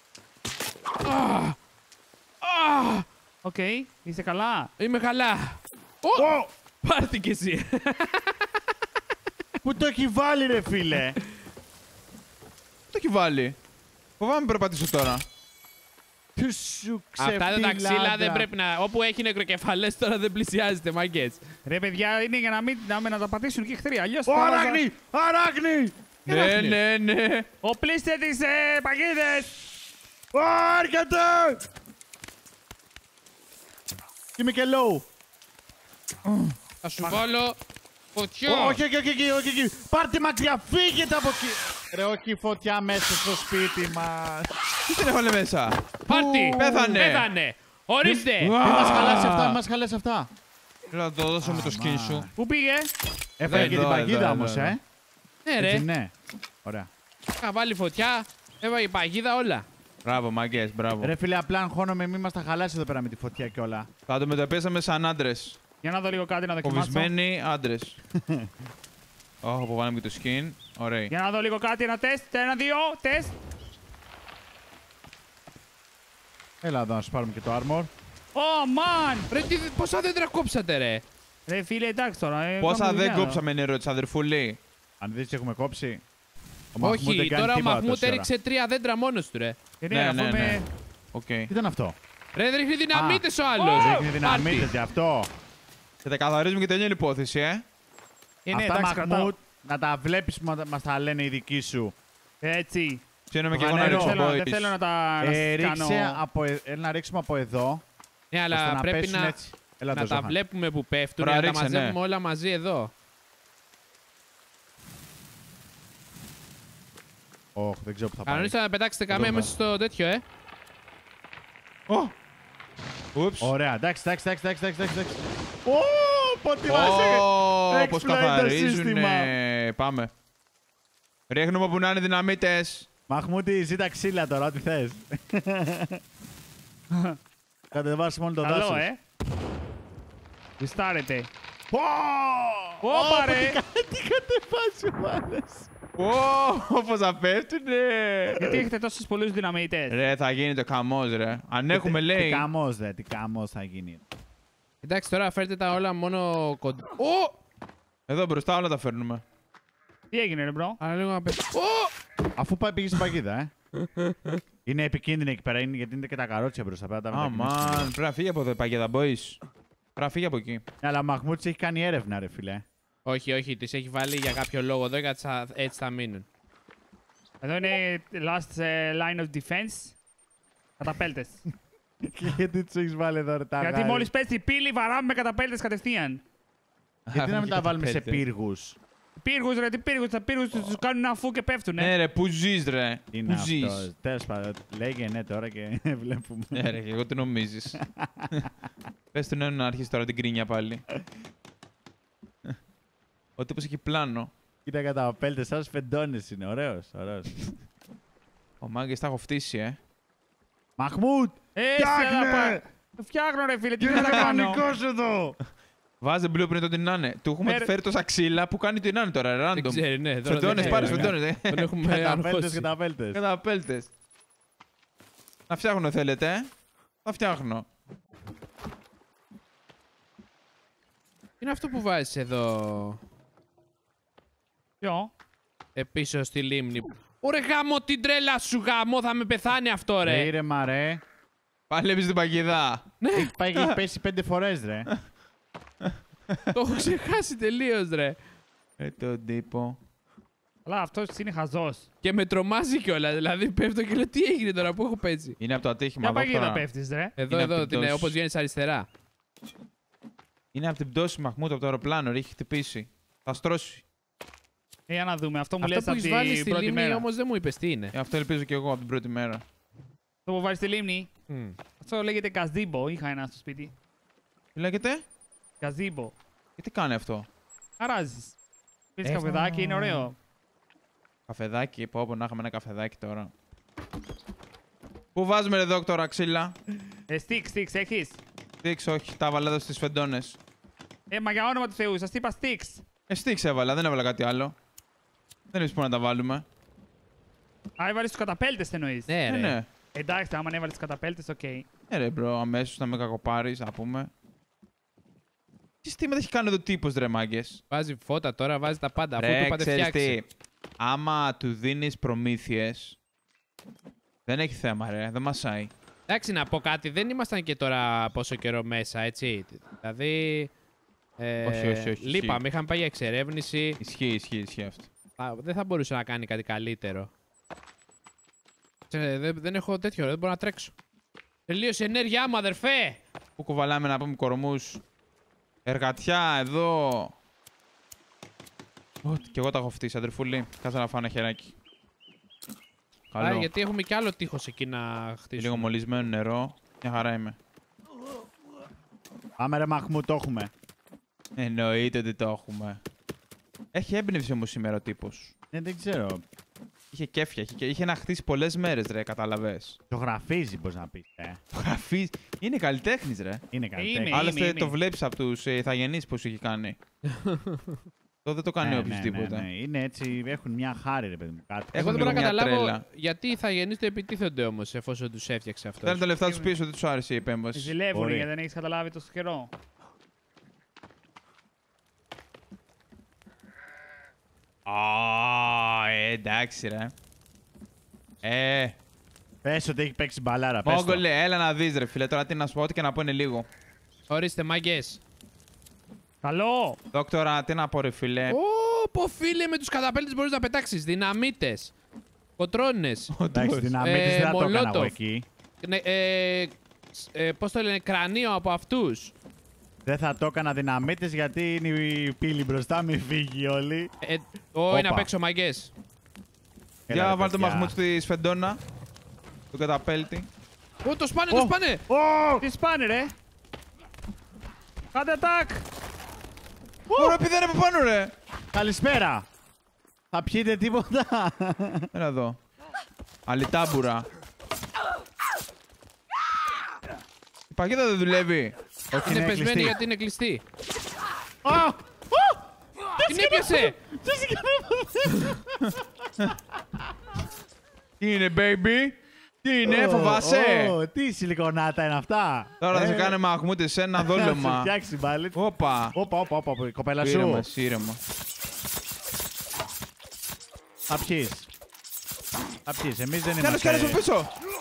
Οκ. Είσαι καλά. Είμαι καλά. Ω! Πάρτι κι εσύ. Πού το έχει βάλει, ρε φίλε. Πού το έχει βάλει. Φοβάμαι να περπατήσω τώρα. Του σου ξεφτύλα. Αυτά τα ξύλα δεν πρέπει να. Όπου έχει νεκροκεφαλές τώρα δεν πλησιάζεται, μάγκες. Ρε, παιδιά, είναι για να μην να, να τα πατήσουν και εχθροί. Αλλιώς Ω, θα βάζα- αράχνη! Αράχνη! Ναι, ναι, ναι. Οπλίστε τις ε, παγίδες. Ω, έρχεται! Είμαι και low. Θα σου βάλω φωτιά. Όχι, όχι, όχι, όχι, όχι, όχι. Πάρτε μακριά, φύγετε από εκεί. Ρε, όχι φωτιά μέσα στο σπίτι μας. Τι την έβαλε μέσα. Πάρτι. Πέθανε. Πέθανε. Ορίστε. Μη μας χαλάσει αυτά, μη μας χαλάσει αυτά. Έλα να το δώσω με το skin σου. Πού πήγε? Έφαγε και Εδώ, την εδώ, παγίδα εδώ, όμως, εδώ. ε. Ναι, Έτσι, ρε. ναι. Ωραία. Είχα βάλει φωτιά. Έβαγε παγίδα όλα. Μπράβο, μαγκές, μπράβο. Ρε φίλε, απλά αγχώνομαι, μη μας τα χαλάσει εδώ πέρα με τη φωτιά και όλα. Θα το μεταπέσαμε σαν άντρες. Για να δω λίγο κάτι να δοκιμάσω. Φοβισμένοι άντρες. Όχι, που βάλαμε και το skin. Ωραία. Για να δω λίγο κάτι, ένα τεστ. Ένα, δύο, τεστ. Έλα εδώ να σου πάρουμε και το armor. Oh, man! Ρε, τι, πόσα δέντρα κόψατε, ρε. Ρε, φίλε, εντάξει τώρα. Ε, Πόσα κάνουμε δεν δουλειά, κόψαμε νερό της αδερφούλη. Αν δεις τι έχουμε κόψει. Ο Μαχμούντ δεν Όχι, κάνει τώρα ο τίποτα Μαχμούτ τόση ώρα. έριξε τρία δέντρα μόνος του, ρε. Ε, ναι, Ναι, να ναι, πούμε- ναι. Οκ. Τι ήταν αυτό. Ρε, δεν ρίχνει δυναμίτες ο άλλος. Ρίχνει δυναμίτες γι' αυτό. Και τα καθαρίζουμε και τελειώνει η υπόθεση, ε. Ε, ναι, Αυτά εντάξει, κρατάω. Μαχμούντ, να τα βλέπεις που μα- μας τα λένε οι δικοί σου. Έτσι. Ψήνομαι και εγώ να Βανερό. ρίξω Δεν θέλω, boys. δεν θέλω να τα να Ε, σας ρίξε κάνω... από, ε, έλα να ρίξουμε από εδώ. Ναι, ώστε αλλά να πρέπει πέσουν να, έτσι. Έλα να εδώ, τα Ζώχα. βλέπουμε που πέφτουν Ωραία, και να τα ρίξε, ναι. μαζεύουμε όλα μαζί εδώ. Ωχ, δεν ξέρω που θα πάει. Κανονίστε να πετάξετε καμία δούμε. μέσα στο τέτοιο, ε. Ω! Ούψ. Ωραία, εντάξει, εντάξει, εντάξει, εντάξει, εντάξει, εντάξει. Ω, πότε Ω, πώς Exploit το σύστημα. καθαρίζουνε. Πάμε. Ρίχνουμε όπου να είναι δυναμίτες. Μαχμούτη, ζήτα ξύλα τώρα, ό,τι θες. Κατεβάσεις μόνο το δάσος. Καλό, ε. Γουστάρετε. Πω! Όπα, Ω, ρε. Τι κα- τι κατεβάσει ο μάνας. Ω, πώς θα πέφτουνε. Γιατί έχετε τόσους πολλούς δυναμίτες. Ρε, θα γίνει το χαμός, ρε. Αν έχουμε, Τι λέει. καμός, δε, τι καμός θα γίνει. Εντάξει, τώρα φέρτε τα όλα μόνο κοντά. Ω! Εδώ μπροστά όλα τα φέρνουμε. Τι έγινε, ρε, μπρο. Αλλά λίγο να πέφτει. Ω! Αφού πάει πήγε στην παγίδα, ε. Είναι επικίνδυνη εκεί πέρα, είναι, γιατί είναι και τα καρότσια μπροστά πέρα. τα μετακινήσεις. Αμάν, πρέπει να φύγει από εδώ, παγίδα, boys. Πρέπει να φύγει από εκεί. Ναι, αλλά ο Μαχμούτης έχει κάνει έρευνα, ρε φίλε. Όχι, όχι, τις έχει βάλει για κάποιο λόγο εδώ και θα- έτσι θα μείνουν. Εδώ είναι last ε, line of defense. Καταπέλτες. Και γιατί τους έχεις βάλει εδώ, ρε, τα Γιατί γάρι. μόλις πέσει η πύλη, βαράμε καταπέλτες κατευθείαν. Γιατί να μην τα βάλουμε σε πέντε. πύργους. Πύργους, ρε, τι πύργους, τα πύργους τους τους κάνουν αφού και πέφτουνε. Ναι, ρε, πού ζεις, ρε. Τι είναι Πού ζεις. αυτό. Τέλος πάντων, λέγε ναι τώρα και βλέπουμε. Ναι, ρε, και εγώ τι νομίζεις. Πες του ναι να αρχίσει τώρα την κρίνια πάλι. Ο τύπος έχει πλάνο. Κοίτα κατά πέλτες, σαν σφεντώνες είναι. Ωραίος, ωραίος. Ο μάγκες τα έχω φτύσει, ε. Μαχμούτ! Ε, Φτιάχνε! σε να πα- Φτιάχνω, ρε, φίλε, τι Είναι να τα κάνω. μηχανικός εδώ! Βάζε blueprint ό,τι να είναι. Του έχουμε Ναι, ρε. φέρει τόσα ξύλα που κάνει τι να είναι τώρα, Δεν random. ξέρει, ναι. τώρα δεν Φεντώνες, ξέρει, πάρε βέβαια. φεντώνες, ε. Τον έχουμε Κατά πέλτες, αγχώσει. κατά πέλτες. Καταπέλτες. Να φτιάχνω θέλετε, ε. Θα φτιάχνω. Είναι αυτό που βάζεις εδώ Ποιο? ε, πίσω στη λίμνη. Ωραία, γάμο την τρέλα σου, γάμο, θα με πεθάνει αυτό, Ρε, ρε. ήρεμα, ρε. Πάλι έπεισε την παγίδα. Έχει πάει και έχει πέσει πέντε φορές, ρε. Το έχω ξεχάσει τελείως, ρε. Ε, τον τύπο. Αλλά αυτός είναι χαζός. Και με τρομάζει κιόλα. Δηλαδή πέφτω και λέω τι έγινε τώρα που έχω πέσει. Είναι από το ατύχημα. Ποια εδώ παγίδα τώρα. πέφτεις, ρε. Εδώ, Είναι εδώ, από την την, πτώση. όπως βγαίνεις αριστερά. Είναι από την πτώση Μαχμούτ από το αεροπλάνο, ρε, έχει χτυπήσει. Θα στρώσει. Ε, για να δούμε. Αυτό μου Αυτό λες που από έχεις βάλει την στη πρώτη λίμνη μέρα. όμως δεν μου είπες τι είναι. Ε, αυτό ελπίζω και εγώ από την πρώτη μέρα. Αυτό που βάλεις στη λίμνη. Μμ. Αυτό λέγεται καζίμπο. Είχα ένα στο σπίτι. Τι λέγεται? Καζίμπο. Και τι κάνει αυτό? Αράζεις. Πίνεις Έχω- καφεδάκι, είναι ωραίο. Καφεδάκι, πω πω να είχαμε ένα καφεδάκι τώρα. Πού βάζουμε ρε δόκτωρα ξύλα? Ε, στίξ, στίξ, έχεις. Στίξ, όχι, τα έβαλα εδώ στις φεντόνες. Ε, μα για όνομα του Θεού, σας είπα στίξ. Ε, στίξ έβαλα, δεν έβαλα κάτι άλλο. Δεν είπες πού να τα βάλουμε. Α, έβαλες τους καταπέλτες εννοείς. Ναι, Ε, ρε. ναι. Εντάξει, άμα έβαλες τους καταπέλτες, οκ. Ε, ρε μπρο, αμέσως να με κακοπάρεις, να πούμε. Τι στήματα έχει κάνει εδώ τύπος, ρε μάγκες? Βάζει φώτα τώρα, βάζει τα πάντα. Αφού το Ρε, είπατε ξέρεις φτιάξει. τι, άμα του δίνεις προμήθειες, δεν έχει θέμα, ρε, δεν μασάει. Εντάξει, να πω κάτι. Δεν ήμασταν και τώρα πόσο καιρό μέσα, έτσι. Δηλαδή. Ε, Όχι, όχι, όχι, Λείπαμε, είχαμε πάει για εξερεύνηση. Ισχύει, ισχύει, ισχύει αυτό. Α, δεν θα μπορούσε να κάνει κάτι καλύτερο. Ε, δεν, δεν έχω τέτοιο, δεν μπορώ να τρέξω. Τελείωσε η ενέργειά μου, αδερφέ! Πού κουβαλάμε να πούμε κορμούς. Εργατιά, εδώ. Ό,τι κι εγώ τα έχω φτύσει, αδερφούλη. Κάτσε να φάω ένα χεράκι. Καλό. Α, γιατί έχουμε κι άλλο τείχος εκεί να χτίσουμε. Λίγο μολυσμένο νερό. Μια χαρά είμαι. Πάμε ρε Μαχμού, το έχουμε. Εννοείται ότι το έχουμε. Έχει έμπνευση όμως σήμερα ο τύπος. Ναι, δεν ξέρω. Είχε κέφια, είχε, είχε να χτίσει πολλές μέρες, ρε, κατάλαβες. Το γραφίζει, πώς να πεις. Ε. Γραφείς. Είναι καλλιτέχνης, ρε. Είναι καλύτερο. Είμαι. Άλλωστε είμαι. το βλέπεις από τους ε, ηθαγενείς πώς έχει κάνει. Το δεν το κάνει Ναι, οποιοδήποτε. ναι, ναι. Είναι έτσι, έχουν μια χάρη, ρε παιδί μου. Κάτι. Εγώ Έχουν δεν μπορώ να λίγο μια καταλάβω τρέλα. γιατί οι ηθαγενείς το επιτίθενται όμως εφόσον τους έφτιαξε αυτό. Θέλουν τα λεφτά τους πίσω, δεν τους άρεσε η επέμβαση. Ζηλεύουν Μπορεί. γιατί δεν έχεις καταλάβει τόσο καιρό. Α, ε, εντάξει, ρε. Ε, Πες ότι έχει παίξει μπαλάρα. Πες το. Μόγκολε, έλα να δεις, ρε φίλε. Τώρα τι να σου πω, ό,τι και να πω είναι λίγο. Ορίστε, μάγκες. Καλό! Δόκτωρα, τι να πω, ρε φίλε. Ω, πω φίλε, με τους καταπέλτες μπορείς να πετάξεις. Δυναμίτες. Κοτρώνες. Εντάξει, δυναμίτης Ε, δεν θα το έκανα εγώ Μολότοφ. εκεί. Ναι, ε, σ- ε, πώς το λένε, κρανίο από αυτούς. Δεν θα το έκανα δυναμίτης γιατί είναι η πύλη μπροστά, μη φύγει όλοι. Ε, ο, Όπα. είναι απ' έξω, μάγκες. Έλα, Για ρε, βάλ το παιδιά. Μαχμούτ στη σφεντόνα. Του καταπέλτη. Ω, το σπάνε, Ω. το σπάνε. Τι σπάνε, ρε! Κάντε attack! Ωραία, πηδάνε από πάνω, ρε. Καλησπέρα. Θα πιείτε τίποτα. Έλα εδώ. Αλιτάμπουρα. Η παγίδα δεν δουλεύει. Όχι, Είναι είναι πεσμένη κλειστή. γιατί είναι κλειστή. Α! Την έπιασε. Τι είναι, baby. Τι είναι, φοβάσαι. Ω, τι σιλικονάτα είναι αυτά. Τώρα θα Ε, σε κάνει Μαχμούτ σε ένα Θα σου δόλωμα. φτιάξει πάλι. Όπα. Όπα, όπα, όπα, όπα. Κοπέλα σου. Ήρεμα, ήρεμα. Θα πιείς. Θα πιείς. Εμείς δεν Κι άλλος, κι άλλος από είμαστε... πίσω.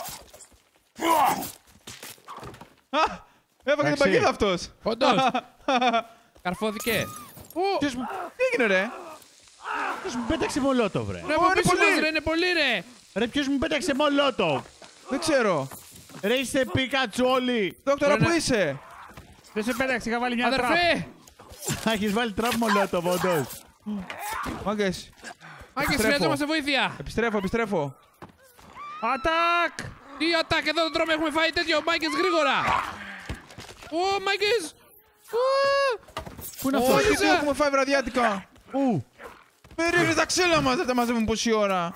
Α, έβαγε την Εντάξει. παγίδα αυτός. Όντως. Καρφώθηκε. Ω, Ποιος μου, Τι έγινε, ρε. ποιος μου πέταξε μολότο, βρε. ρε, από Ω, είναι πίσω πολύ. μας, ρε, είναι πολύ, ρε. Ρε, ποιος μου πέταξε μολότο. Δεν ξέρω. Ρε, είστε Πίκατσου όλοι. Δόκτωρα, Ωραία. πού είσαι. Δεν σε πέταξε, είχα βάλει μια τραπ. Αδερφέ. Θα έχεις βάλει τραπ μολότο, όντως. Μάγκες. Μάγκες, Επιστρέφω. χρειαζόμαστε βοήθεια. Επιστρέφω, επιστρέφω. Attack! Τι ατάκ, εδώ το τρώμε, έχουμε φάει τέτοιο. Μάγκες, γρήγορα. Ω, μάγκες. Ω, Πού είναι Ω, αυτό. Όχι, Λίζα. δεν έχουμε φάει βραδιάτικα. Πού. Περίμενε τα ξύλα μας, δεν τα μαζεύουν πόση ώρα.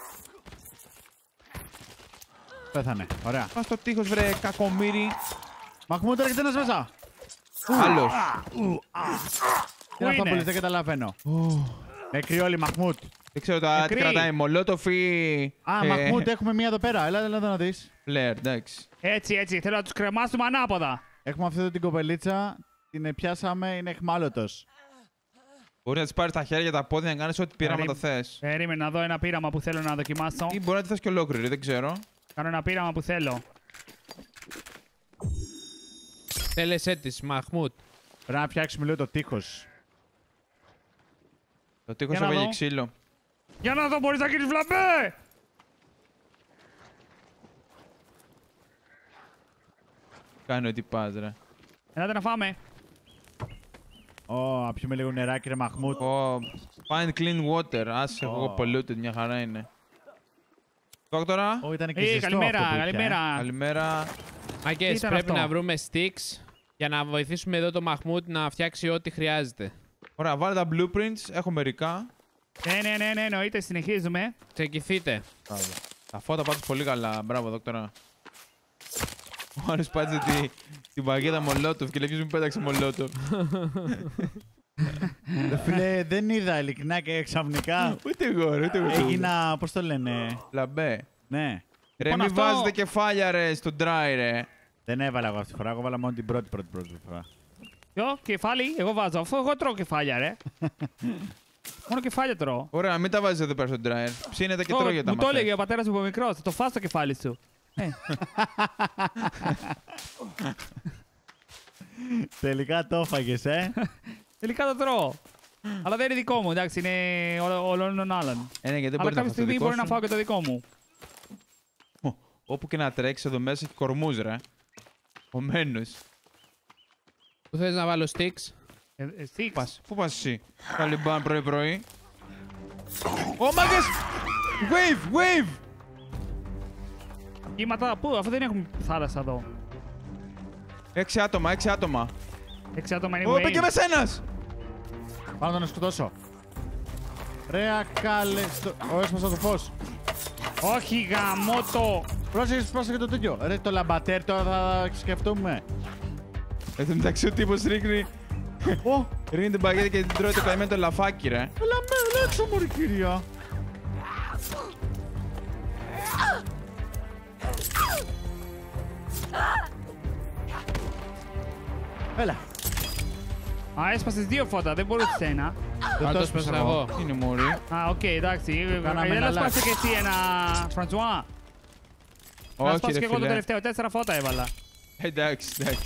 Πέθανε. Ωραία. Πας στο τείχος, βρε, κακομύρι. Μαχμού, τώρα έρχεται ένας μέσα. Άλλος. Τι είναι αυτό είναι? που λες, δεν καταλαβαίνω. Νεκροί όλοι, Μαχμούτ. Δεν ξέρω τώρα τι Νεκρή. κρατάει, μολότοφ ή... Α, Μαχμούτ, έχουμε μία εδώ πέρα. Έλα, έλα εδώ να δεις. Φλερ, εντάξει. Έτσι, έτσι, θέλω να τους κρεμάσουμε ανάποδα. Έχουμε αυτή εδώ την κοπελίτσα. Την πιάσαμε, είναι εχμάλωτος. Μπορεί να τις πάρεις τα χέρια, τα πόδια, να κάνεις ό,τι πειράματα Περί- θες. Περίμενα να δω ένα πείραμα που θέλω να δοκιμάσω. Ή μπορεί να τη θες και ολόκληρη, δεν ξέρω. Κάνω ένα πείραμα που θέλω. Τέλεσέ της, Μαχμούτ. Πρέπει να φτιάξουμε λίγο το τείχος. Το τείχος Για να έβαγε δω. ξύλο. Για να δω, μπορείς να γίνεις βλαμπέ! Κάνει ό,τι πας, ρε. Ελάτε να φάμε. Ω, να πιούμε λίγο νεράκι, ρε Μαχμούτ. Ω, find clean water. Άσε, Ω. εγώ polluted, μια χαρά είναι. Δόκτωρα, Ω, ήταν και Ε, ζεστό καλημέρα, αυτό που είχε, ε. καλημέρα. καλημέρα. Μαγκές, ήταν πρέπει αυτό? να βρούμε sticks για να βοηθήσουμε εδώ το Μαχμούτ να φτιάξει ό,τι χρειάζεται. Ωραία, βάλε τα blueprints. Έχω μερικά. Ναι, ναι, ναι, ναι, εννοείται, συνεχίζουμε. Ξεκινηθείτε. Μπράβο. Τα φώτα πάντως πολύ καλά. Μπράβο, δόκτωρα. Ο Άρης πάτησε τη, την παγίδα μολότοφ και λέει ποιος μου πέταξε μολότοφ. Φίλε, δεν είδα ειλικρινά και ξαφνικά Ούτε εγώ, ρε, ούτε εγώ. έγινα, πώς το λένε, Λαμπέ. ναι. Ρε, Λοιπόν, μην αυτό- βάζετε κεφάλια, ρε, στο dry, ρε. Δεν έβαλα εγώ αυτή τη φορά, εγώ βάλα μόνο την πρώτη πρώτη πρώτη φορά. Ποιο, κεφάλι, εγώ βάζω. Αφού εγώ τρώω κεφάλια, ρε. Μόνο κεφάλια τρώω. Ωραία, μην τα βάζεις εδώ πέρα στο dryer. Ψήνετε και Ω, τρώγετε. μου το έλεγε ο πατέρας μου από μικρός, θα το φας το κεφάλι σου. Ε, Τελικά το έφαγες, ε. τελικά το τρώω. Αλλά δεν είναι δικό μου, εντάξει, είναι όλο- όλων των άλλων. Ε, ναι, γιατί δεν Αλλά μπορεί να κάποια φας το στιγμή δικό μπορεί να σου. φάω και το δικό μου. Ω, όπου και να τρέξει εδώ μέσα έχει κορμούς, ρε. Ομένος. Πού θες να βάλω sticks? Ε, ε, six. Πας, πού πας εσύ. Ταλιμπάν πρωί-πρωί. Ω, μάγκες! Wave, wave! Κύματα, πού, αφού δεν έχουμε θάλασσα εδώ. Έξι άτομα, έξι άτομα. Έξι άτομα είναι Ω, wave. είπε και μέσα ένας! Πάνω να σκοτώσω. Ρε ακάλε, στο... Ω, έσπασα το φως. Όχι, γαμώτο. Πρόσεχε, πρόσεχε το τέτοιο. Ρε το λαμπατέρ τώρα θα σκεφτούμε. Εν τω μεταξύ ο τύπος ρίχνει. Ω, Ρίχνει την παγίδα και την τρώει το καημένο το λαφάκι, ρε. έλα με, έλα έξω μωρή κυρία. Έλα. Α, έσπασες δύο φώτα, δεν μπορούσες ένα. Δεν Θα το το έσπασα σπάσα εγώ. εγώ. Τι είναι, μωρή. Α, οκ, εντάξει. κάναμε Δεν καλά. έσπασε και εσύ ένα Φραντζουά. Να Όχι, σπάσω ρε και εγώ το φίλε. τελευταίο. Τέσσερα φώτα έβαλα. Εντάξει, εντάξει.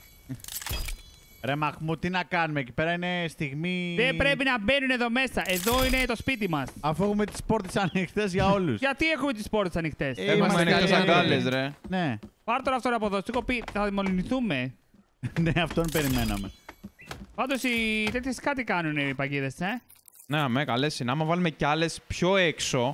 Ρε Μαχμού, τι να κάνουμε, εκεί πέρα είναι στιγμή... Δεν πρέπει να μπαίνουν εδώ μέσα. Εδώ είναι το σπίτι μας. Αφού έχουμε τις πόρτες ανοιχτές για όλους. Γιατί έχουμε τις πόρτες ανοιχτές. Ε, Έχουμε είμαστε ανοιχτές καλοί. αγκάλες, ρε. Ναι, Πάρ' τώρα αυτό από εδώ. Σου έχω πει, θα μολυνηθούμε. ναι, αυτόν περιμέναμε. Πάντως οι τέτοιες κάτι κάνουν οι παγίδες, ε. Ναι, με καλές είναι. Άμα βάλουμε κι άλλες πιο έξω.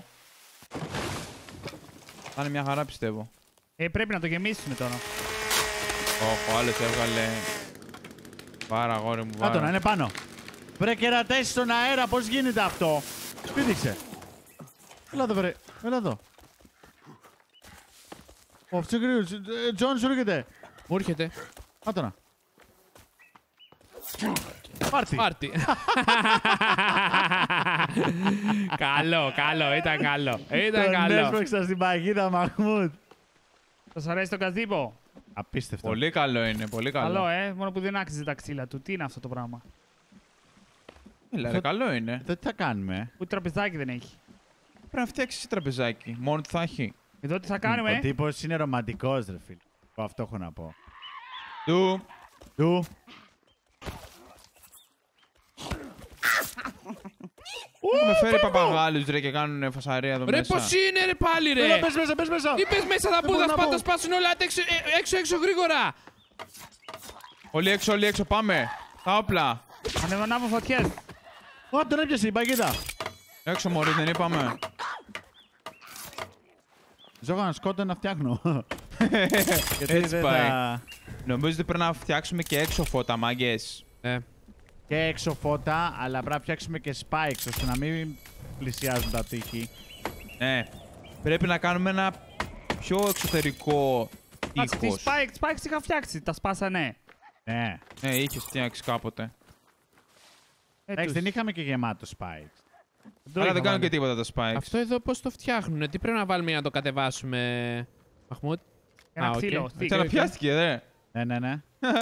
Θα είναι μια χαρά, πιστεύω. Ε, πρέπει να το γεμίσουμε τώρα. Όχι, ο άλλος έβγαλε. Πάρα, αγόρι μου, Κάτω να βάρα. είναι πάνω. Βρε κερατές στον αέρα, πώς γίνεται αυτό. Πήδηξε. Έλα εδώ βρε, έλα εδώ. Ο Ψεκρίου, Τζον σου έρχεται. Μου έρχεται. Κάτω να. Πάρτι. Πάρτι. Καλό, καλό, ήταν καλό. Ήταν Τον καλό. έσπρωξα στην παγίδα Μαχμούτ. Σας αρέσει το καζίπο. Απίστευτο. Πολύ καλό είναι, πολύ καλό. Καλό, ε. Μόνο που δεν άξιζε τα ξύλα του. Τι είναι αυτό το πράγμα. Έλα, ρε, καλό είναι. Εδώ τι θα κάνουμε. Ούτε τραπεζάκι δεν έχει. Πρέπει να φτιάξει εσύ τραπεζάκι. Μόνο τι θα έχει. Εδώ τι θα Ο κάνουμε. τύπος είναι ρομαντικός ρε φίλε. Εγώ αυτό έχω να πω. Του. Του. Έχουμε φέρει παπαγάλους, ρε, και κάνουν φασαρία εδώ Ρε, μέσα. πώς είναι, ρε, πάλι, ρε. Έλα, πες μέσα, πες μέσα. Τι πες μέσα, θα Δεν μπορώ πού, θα να σπά- πω. θα σπάσουν όλα έξω, ε, έξω, έξω, γρήγορα. Όλοι έξω, όλοι έξω, πάμε. Τα όπλα. Ανεβανάβω φωτιές. Ω, τον έπιασε η παγίδα. Έξω, μωρί, δεν είπαμε. Ζόγα να σκότω να φτιάχνω. Γιατί Έτσι δεν πάει. θα- Νομίζω ότι πρέπει να φτιάξουμε και έξω φώτα, μάγκες. Ε, Και έξω φώτα, αλλά πρέπει να φτιάξουμε και spikes ώστε να μην πλησιάζουν τα τείχη. Ναι. Πρέπει να κάνουμε ένα πιο εξωτερικό Εντάξει, τι ήχος. spikes, spikes είχα φτιάξει. Τα σπάσανε. Ναι. Ναι, είχες φτιάξει κάποτε. Ε, Εντάξει, τους. δεν είχαμε και γεμάτο spikes. Το Αλλά είχα δεν κάνουν βάλει. και τίποτα τα spikes. αυτό εδώ πώς το φτιάχνουν, τι πρέπει να βάλουμε για να το κατεβάσουμε, Μαχμούτ. Ένα Α, οκ. ξύλο. stick. Ξαναπιάστηκε, δε. Ναι, ναι, ναι.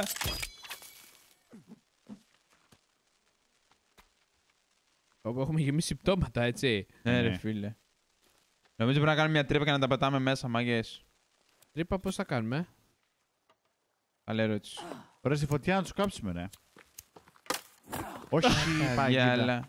Όπου έχουμε γεμίσει πτώματα, έτσι. Ναι, ρε Ναι. φίλε. Νομίζω πρέπει να κάνουμε μια τρύπα και να τα πετάμε μέσα, μάγκες. Τρύπα πώς θα κάνουμε. Καλή ερώτηση. Ωραία, στη φωτιά να του κάψουμε, ρε. Όχι η παγίδα. Γυάλα.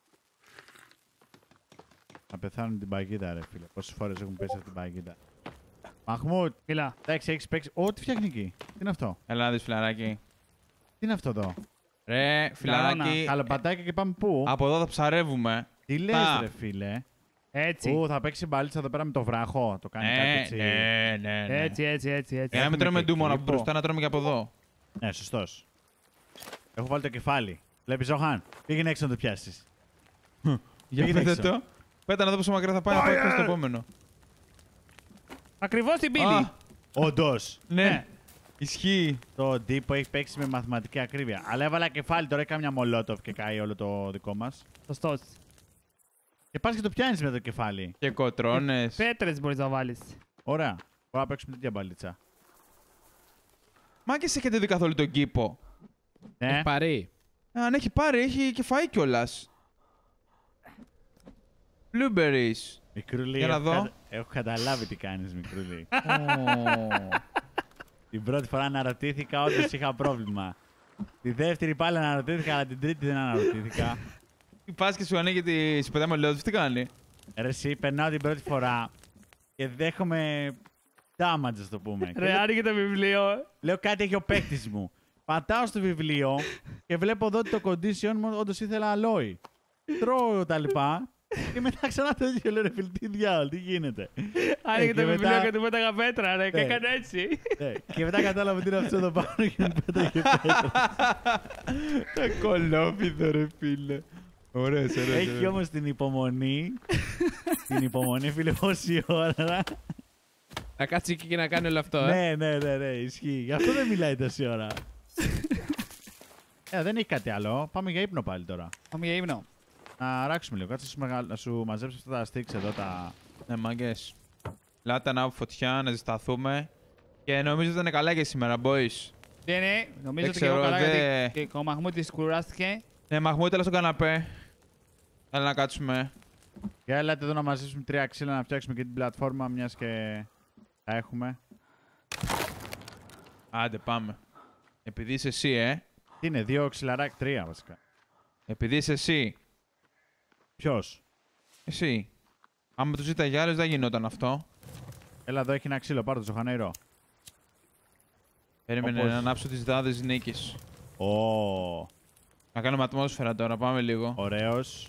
Να πεθάνουν την παγίδα, ρε φίλε. Πόσες φορές έχουν πέσει από την παγίδα. Μαχμούτ, Μιλά. εντάξει, έχεις παίξει. Ω, τι φτιάχνει εκεί. Τι είναι αυτό. Έλα να δεις, φιλαράκι. Τι είναι αυτό εδώ. Ρε, φιλαράκι. Καλοπατάκια και πάμε πού. Από εδώ θα ψαρεύουμε. Τι λες, τα. ρε φίλε. Έτσι. Ού, θα παίξει μπαλίτσα εδώ πέρα με το βράχο. Το κάνει κάτι Ναι, έτσι. ναι, ναι, ναι. Έτσι, έτσι, έτσι. έτσι. Για να μην τρώμε και ντου μόνο από κλίπο. μπροστά, να τρώμε και από εδώ. Ναι, σωστός. Έχω βάλει το κεφάλι. Βλέπεις, Ζόχαν. Πήγαινε έξω να το πιάσεις. Για Πήγαινε πέτα έξω. το. Πέτα να δω πόσο μακριά θα πάει να πάει και στο επόμενο. Ακριβώς την πύλη. Α, Όντως. ναι. Ισχύει. Το Ντύπο έχει παίξει με μαθηματική ακρίβεια. Αλλά έβαλα κεφάλι, τώρα έχει μια μολότοφ και κάει όλο το δικό μας. Σωστός. Και πας και το πιάνεις με το κεφάλι. Και κοτρώνες. Πέτρες μπορείς να βάλεις. Ωραία. Μπορώ να παίξουμε τέτοια μπαλίτσα. Μάγκες, έχετε δει καθόλου τον κήπο? Ναι. Έχει πάρει. Αν έχει πάρει, έχει και φάει κιόλας. Blueberries. Μικρούλη, Για να έχω, δω. κατα- έχω καταλάβει τι κάνεις, Μικρούλη. Ω. Την πρώτη φορά αναρωτήθηκα, όντως είχα πρόβλημα. Τη δεύτερη πάλι αναρωτήθηκα, αλλά την τρίτη δεν αναρωτήθηκα. Πας και σου ανοίγει τη σου πετάει μολότοφ, τι κάνει? Ρε εσύ, περνάω την πρώτη φορά και δέχομαι damage, ας το πούμε. Και Ρε, λέω- άνοιγε το βιβλίο. Λέω κάτι έχει ο παίκτης μου. Πατάω στο βιβλίο και βλέπω εδώ ότι το condition μου όντως ήθελα αλόι. Τρώω τα λοιπά και μετά ξανά το ίδιο. Λέω ρε φίλε, τι διάολο, τι γίνεται. Άνοιγε και το βιβλίο μετά- και του πέταγα πέτρα, ρε. Και Ναι. έκανε έτσι. Ναι, και μετά κατάλαβα τι είναι αυτό εδώ πάνω και μου πέταγε πέτρα. Τα κολόπιδο, ρε φίλε. Ωραίες, ωραίες. Έχει ωραίες. όμως την υπομονή. Την υπομονή, φίλε, πόση ώρα. Να κάτσει εκεί και να κάνει όλο αυτό. ε. Ναι, ναι, ναι, ναι, ισχύει. Γι' αυτό δεν μιλάει τόση ώρα. Ε, δεν έχει κάτι άλλο. Πάμε για ύπνο πάλι τώρα. Πάμε για ύπνο. Να ράξουμε λίγο. Κάτσε να σου μεγα- να σου μαζέψω αυτά τα sticks εδώ τα. Ναι, μάγκες. Λάτε να φωτιά, να ζεσταθούμε. Και νομίζω ότι ήταν καλά και σήμερα, boys. Ναι, ναι, νομίζω Δεν ότι και εγώ ξέρω, καλά δε- γιατί και ο Μαχμούτης κουράστηκε. Ναι, Μαχμούτ, έλα στον καναπέ. Έλα να κάτσουμε. Για έλατε εδώ να μαζέψουμε τρία ξύλα να φτιάξουμε και την πλατφόρμα, μιας και τα έχουμε. Άντε, πάμε. Επειδή είσαι εσύ, ε. Τι είναι, δύο ξυλαράκια, τρία βασικά. Επειδή είσαι εσύ. Ποιος? Εσύ. Άμα του ζήταγε άλλος, δεν γινόταν αυτό. Έλα εδώ έχει ένα ξύλο, πάρ' το Ζωχανέιρο. Περίμενε Όπως- να ανάψω τις δάδες νίκης. Ω, Να κάνουμε ατμόσφαιρα τώρα, πάμε λίγο. ωραίος.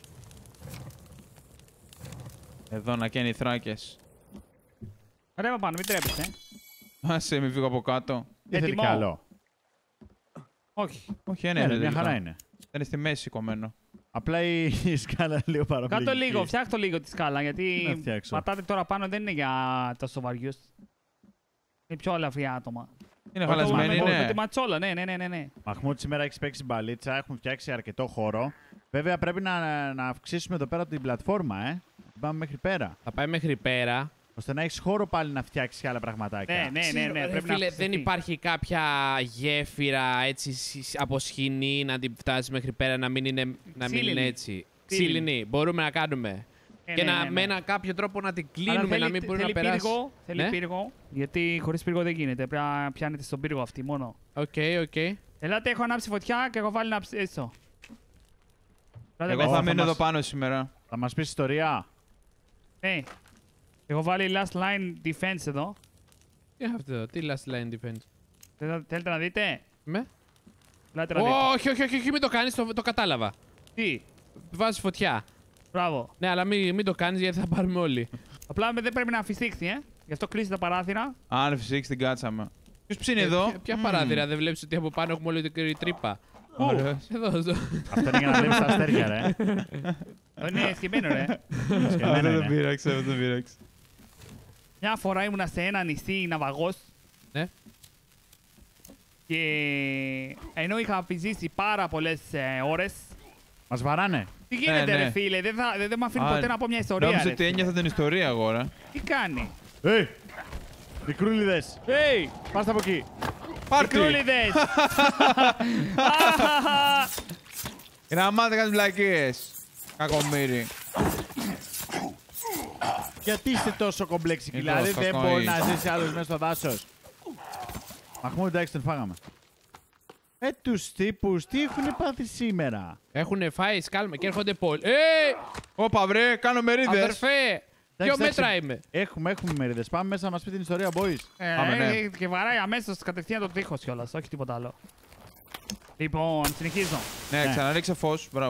Εδώ να καίνει οι θράκες. Ρέμα πάνω, μην τρέπεσαι. Άσε, μην φύγω από κάτω. Τι θέλει Έτοιμο. κι άλλο. Όχι. Όχι, ένα Ναι, είναι. ρε, μια τελικά. χαρά είναι. Ήταν στη μέση κομμένο. Απλά η η σκάλα είναι λίγο παραπληγική. Κάτω λίγο, φτιάχτω λίγο τη σκάλα Τι γιατί να φτιάξω? πατάτε τώρα πάνω δεν είναι για τόσο βαριούς. Είναι πιο ελαφριά άτομα. Είναι Το- χαλασμένη, το- ναι. Το ματσόλα, ναι, ναι, ναι, ναι, ναι. Μαχμούτ, σήμερα έχει παίξει μπαλίτσα, έχουν φτιάξει αρκετό χώρο. Βέβαια πρέπει να, να αυξήσουμε εδώ πέρα την πλατφόρμα, ε. Πάμε μέχρι πέρα. Θα πάει μέχρι πέρα. Ώστε να έχει χώρο πάλι να φτιάξει άλλα πραγματάκια. Ναι, ναι, ναι, Ξέρω, ναι. ρε Πρέπει να φίλε, δεν αυξηθεί. υπάρχει κάποια γέφυρα έτσι σ- από σχοινή να την φτάσει μέχρι πέρα να μην είναι, να μην Ξύλινη. είναι έτσι. Ξύλινη. Ξύλινη. Μπορούμε να κάνουμε. Ε, και ναι, να, ναι, ναι. με ένα κάποιο τρόπο να την Αλλά κλείνουμε, θέλει- να μην μπορεί να θέλει περάσει. Πύργο, θέλει Ναι. πύργο, γιατί χωρίς πύργο δεν γίνεται. Πρέπει να πιάνετε στον πύργο αυτή μόνο. Οκ, οκ. Ελάτε, έχω ανάψει φωτιά και έχω βάλει να ψήσω. Ελάτε Εγώ μέσα. θα θα μείνω μας- εδώ πάνω σήμερα. Θα μας πεις ιστορία. Ναι. Έχω βάλει last line defense εδώ. Τι είναι αυτό, τι last line defense. Θέλετε θέλετε να δείτε. Με. Ελάτε να δείτε. Όχι, όχι, όχι, όχι, μην το κάνεις, το, το κατάλαβα. Τι. Βάζεις φωτιά. Μπράβο. Ναι, αλλά μην, μην το κάνεις γιατί θα πάρουμε όλοι. Απλά δεν πρέπει να φυσήξει, ε. Γι' αυτό κλείσει τα παράθυρα. Αν φυσήξει την κάτσαμε. Ποιος ψήνει Ε, εδώ. Ποια, ποια παράθυρα, δεν βλέπεις ότι από πάνω έχουμε όλη την τρύπα. Ωραίος. Εδώ, εδώ. Αυτό είναι για να βλέπεις τα αστέρια, ρε. Ε, Είναι σκεμμένο, ρε. Σκεμμένα Αυτό δεν είναι. πείραξε, αυτό δεν πείραξε. Μια φορά ήμουνα σε ένα νησί ναυαγός. Ναι. Και ενώ είχα ζήσει πάρα πολλές ε, ώρες. Μας βαράνε. Τι γίνεται, ναι. ρε φίλε, δεν, θα, δεν, δεν με αφήνει Α, ποτέ να πω μια ιστορία. Νόμιζα Ρε, ότι φίλε. ένιωθα την ιστορία εγώ, ρε. Τι κάνει. Ε! Μικρούλιδες, Hey, πάστε από εκεί. Πάρτι! κρούλιδες. Και να μάθετε κάτι βλακίες. Κακομύρι. Γιατί είστε τόσο κομπλέξικοι, Είναι δηλαδή τόσο δεν κακό μπορεί είναι. να ζήσει άλλος μέσα στο δάσος. Μαχμούτ, εντάξει, τον φάγαμε. Ε, τους τύπους, τι έχουν πάθει σήμερα. Έχουν φάει σκάλμα και έρχονται πολλοί. Ε! Όπα βρε, κάνω μερίδες. Αδερφέ! Ποιο Εντάξει, μέτρα εντάξει. είμαι. Έχουμε, έχουμε μερίδες. Πάμε μέσα να μας πει την ιστορία, boys. Ε, Πάμε, ναι. ε, Και βαράει αμέσως κατευθείαν το τείχος κιόλας, όχι τίποτα άλλο. Λοιπόν, συνεχίζω. Ναι, Ναι. ξαναρίξε φως, μπράβο.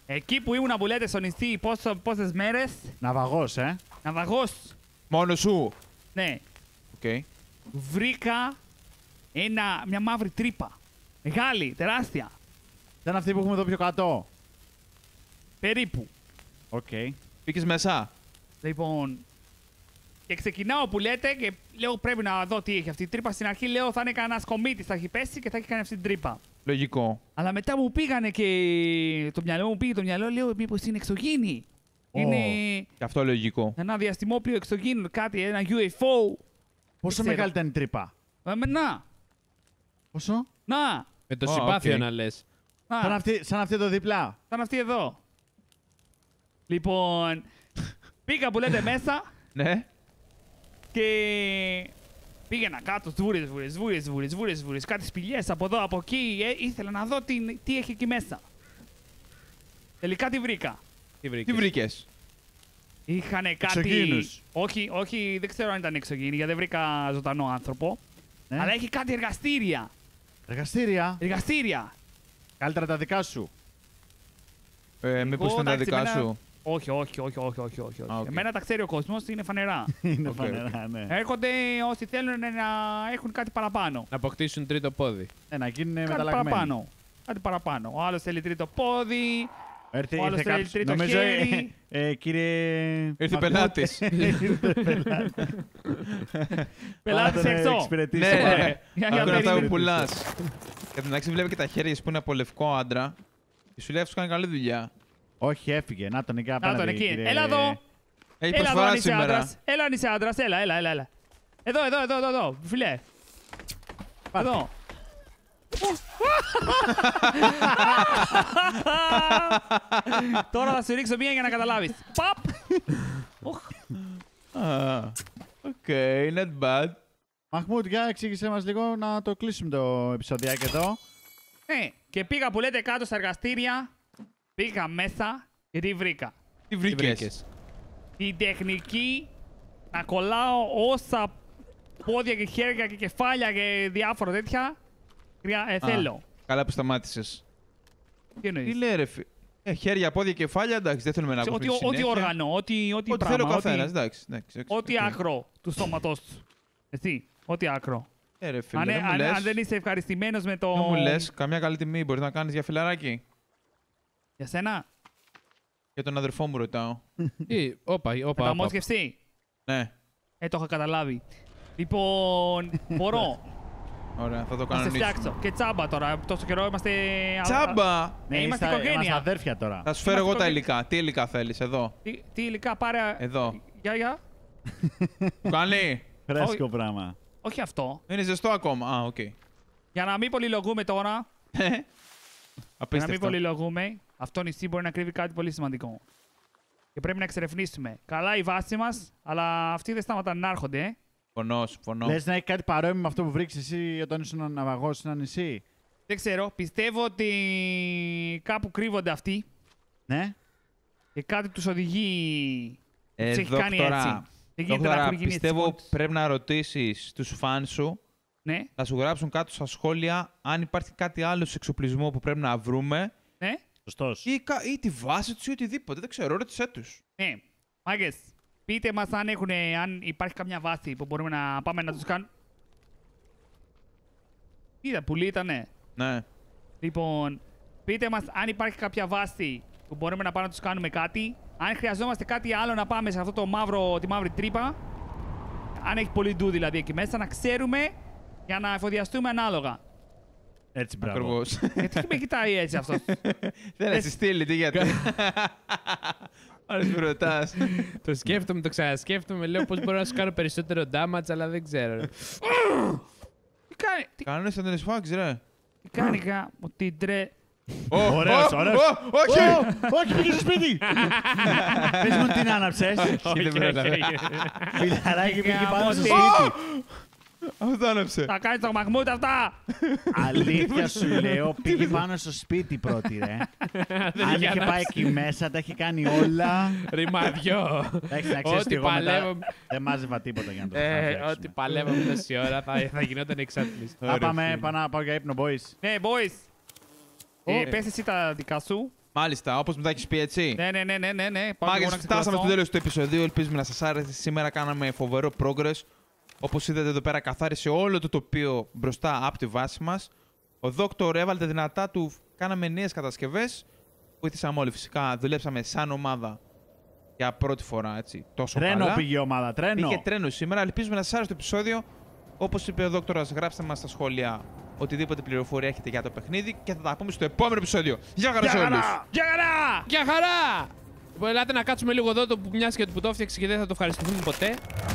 Εκεί που ήμουν που λέτε στο νησί πόσο, πόσες μέρες, Ναυαγός, ε. ναυαγός. Μόνο σου. Ναι, Οκ. βρήκα ένα, μια μαύρη τρύπα. Μεγάλη, τεράστια. Δεν αυτή που έχουμε εδώ πιο κάτω. Περίπου. Οκ. Μπήκες μέσα. Λοιπόν, και ξεκινάω που λέτε και λέω πρέπει να δω τι έχει αυτή η τρύπα. Στην αρχή λέω θα είναι κανένα κομίτη, θα έχει πέσει και θα έχει κάνει αυτή την τρύπα. Λογικό. Αλλά μετά μου πήγανε και το μυαλό μου πήγε το μυαλό, λέω μήπως είναι εξωγήινη. Ω. Είναι Και αυτό λογικό. ένα διαστημόπλιο εξωγήινο, κάτι, ένα γιου εφ ο. Πόσο ξέρω. μεγάλη ήταν η τρύπα. Ε, με, να, Πόσο. να, Με το Ω, συμπάθειο οκ. να λες. Σαν να. αυτή, σαν αυτή εδώ δίπλα. Σαν αυτή εδώ. Λοιπόν, πήγα που λέτε μέσα Ναι. και πήγαινα κάτω, σβούρες, σβούρες, σβούρες, σβούρες, σβούρες, σβούρες, κάτι σπηλιές από εδώ, από εκεί. Ε, ήθελα να δω τι, τι έχει εκεί μέσα. Τελικά τι βρήκα. Τι βρήκες. Τι βρήκες. Είχανε κάτι. Εξωγήινους. Όχι, όχι, δεν ξέρω αν ήταν εξωγήινοι, γιατί δεν βρήκα ζωντανό άνθρωπο. Ναι. Αλλά έχει κάτι εργαστήρια. Εργαστήρια. Εργαστήρια. Καλύτερα τα δικά σου. Ε, μήπως ήταν τα εντάξει, δικά εμένα- σου. Όχι, όχι, όχι, όχι, όχι, όχι. όχι. Α, οκ. Εμένα τα ξέρει ο κόσμο, είναι φανερά. Είναι Οκ, φανερά, ναι. Έρχονται όσοι θέλουν να έχουν κάτι παραπάνω. Να αποκτήσουν τρίτο πόδι. Ε, να γίνουν Κάτι μεταλλαγμένοι. παραπάνω. Κάτι παραπάνω. Ο άλλο θέλει τρίτο πόδι. Έρθει, Ο άλλος ήρθε θέλει κάποιος- τρίτο νομίζω, ε, χέρι. ε, κύριε... Ήρθε Μαχμούτ, πελάτης. ήρθε πελάτης. Πελάτη Άρα τον έξω. εξυπηρετήσει. Ναι, Άρα- ναι. Για- για Ακούω αυτά περίμενε. που πουλάς. Και την αξία βλέπει και τα χέρια σου που είναι από λευκό άντρα. Και σου λέει αυτό κάνει καλή δουλειά. Όχι, έφυγε. Να τον εκεί Να απέναντι. τον εκεί. κύριε- Έλα εδώ. Έχει Έλα εδώ αν προσφορά είσαι σήμερα. άντρας. Έλα αν είσαι άντρας. Έλα, έλα, έλα, έλα. Εδώ, εδώ, εδώ, εδώ, εδώ. Φιλέ. Πάρτε. Εδώ. Τώρα θα σου ρίξω μία για να καταλάβεις. Παπ. Οχ. Α, οκ, not bad. Μαχμούτ, για εξήγησέ μας λίγο να το κλείσουμε το επεισοδιάκι εδώ. Ναι, και πήγα που λέτε κάτω στα εργαστήρια. Πήγα μέσα και τι βρήκα. Τι Τι βρήκες. βρήκες. Την τεχνική να κολλάω όσα πόδια και χέρια και κεφάλια και διάφορα τέτοια χρειά- ε, Α, θέλω. Καλά που σταμάτησες. Τι Τι εννοείς? λέει ρε φι... Ε, χέρια, πόδια, κεφάλια, εντάξει, δεν θέλουμε να Σε ακούμε Ό,τι, ό,τι συνέχεια. όργανο, ό,τι, ό,τι Ό,τι θέλει ο πράγμα, καθένας, ό,τι, εντάξει. εντάξει, εντάξει, ό,τι οκ. άκρο του σώματός του. Έτσι, ό,τι άκρο. Ε, ρε φίλε, Αν, δεν ε- μου αν, λες, αν δεν είσαι ευχαριστημένος με το... δεν μου λες, καμιά καλή τιμή μπορείς να κάνεις για φιλαράκι. Για σένα, Για τον αδερφό μου ρωτάω. Τι, όπα, όπα, όπα. μεταμόσχευση. Ναι, Ε, το έχω καταλάβει. Λοιπόν, μπορώ ωραία, θα το να κάνω σε νύχτα. φτιάξω. Και τσάμπα τώρα, τόσο καιρό είμαστε... Τσάμπα! Ναι, είμαστε είστε- οικογένεια. αδέρφια τώρα. Θα σου φέρω εγώ Είμαστε τα οικογένεια. υλικά. Τι υλικά θέλεις, εδώ. Τι, τι υλικά πάρε... Εδώ. Για, για. Του κάνει. Φρέσκο πράγμα. Όχι αυτό. Είναι ζεστό ακόμα. Α, οκ. Για να μην πολυλογούμε τώρα, για να μην Απίστευτο. πολυλογούμε, αυτό νησί μπορεί να κρύβει κάτι πολύ σημαντικό. Και πρέπει να εξερευνήσουμε. Καλά η βάση μας, αλλά αυτοί δεν σταματάνε να έρχονται, ε. Συμφωνώ, συμφωνώ. Λες να έχει κάτι παρόμοιο με αυτό που βρήκες εσύ όταν ήσουν ναυαγός σε ένα νησί. Δεν ξέρω, πιστεύω ότι κάπου κρύβονται αυτοί Ναι. και κάτι τους οδηγεί. Ε, τους έχει κάνει δόκτωρα, έτσι. Δεν γίνεται να δόκτωρα, έχουν γίνει έτσι πιστεύω μόνοι τους. πρέπει να ρωτήσεις τους φαν σου Ναι, να σου γράψουν κάτω στα σχόλια αν υπάρχει κάτι άλλο σε εξοπλισμό που πρέπει να βρούμε ναι, Σωστός. ή, κα- ή τη βάση τους ή οτιδήποτε. Δεν ξέρω, ρώτησέ τους. ναι. Μάγκες, πείτε μας αν, έχουν, αν υπάρχει καμιά βάση που μπορούμε να πάμε να τους κάνουμε. Είδα, πουλί ήτανε. Ναι. Λοιπόν, πείτε μας αν υπάρχει κάποια βάση που μπορούμε να πάμε να τους κάνουμε κάτι. Αν χρειαζόμαστε κάτι άλλο να πάμε σε αυτό το μαύρο, τη μαύρη τρύπα. Αν έχει πολύ ντου δηλαδή εκεί μέσα, να ξέρουμε για να εφοδιαστούμε ανάλογα. Έτσι, μπράβο. Ακριβώς. Γιατί με κοιτάει έτσι αυτός. Δεν έχει στείλει, τι γιατί. Άρεσε που ρωτάς. Το σκέφτομαι, το ξανασκέφτομαι. Λέω πώς μπορώ να σου κάνω περισσότερο damage, αλλά δεν ξέρω. Τι κάνει, τι, Κανόνες θα τον εισφάξεις, ρε. τι κάνει γάμο την τρε... Ω, Ωραίος, ω, ωραίος. ω, Όχι! Ω, όχι, πήγε στο σπίτι! Πες μου την άναψες. Όχι, δεν πρόλαβε. Φιλαράκι πήγε Γάμο πάνω στο τη. σπίτι. Αυτό άναψε. Θα κάνεις το Μαχμούτ αυτά! Αλήθεια σου λέω, πήγε πάνω στο σπίτι πρώτη, ρε. Αν είχε πάει εκεί μέσα, τα είχε κάνει όλα. Ρημαδιό. Εντάξει, να ξέρεις ότι Ό,τι εγώ μετά παλεύω. δεν μάζευα τίποτα για να το Ε, φτιάξουμε. Ό,τι παλεύαμε τόση ώρα θα, θα γινόταν εξάτληση. Θα πάμε, πάω να πάω για ύπνο, boys. Ναι, boys. Ω. Ε, πες εσύ τα δικά σου. Μάλιστα, όπως μετά έχεις πει έτσι. Ναι, ναι, ναι, ναι, ναι, ναι. Πάω Μάγκες, να φτάσαμε στο ξεκουραστώ. τέλος του επεισοδίου. Ελπίζουμε να σας άρεσε. Σήμερα κάναμε φοβερό progress. Όπως είδατε εδώ πέρα, καθάρισε όλο το τοπίο μπροστά από τη βάση μας. Ο Δόκτωρ έβαλε τα δυνατά του. Κάναμε νέες κατασκευές. Βοήθησαμε όλοι φυσικά. Δουλέψαμε σαν ομάδα για πρώτη φορά έτσι. Τόσο Τρένο καλά. πήγε η ομάδα, τρένο. Είχε τρένο σήμερα. Ελπίζουμε να σας άρεσε το επεισόδιο. Όπως είπε ο Δόκτωρας, γράψτε μας στα σχόλια οτιδήποτε πληροφορία έχετε για το παιχνίδι και θα τα πούμε στο επόμενο επεισόδιο. Γεια χαρά σε όλους! Γεια χαρά! Γεια χαρά! Λοιπόν, ελάτε να κάτσουμε λίγο εδώ, το που μοιάζει και το που το έφτιαξε και δεν θα το ευχαριστηθούμε ποτέ.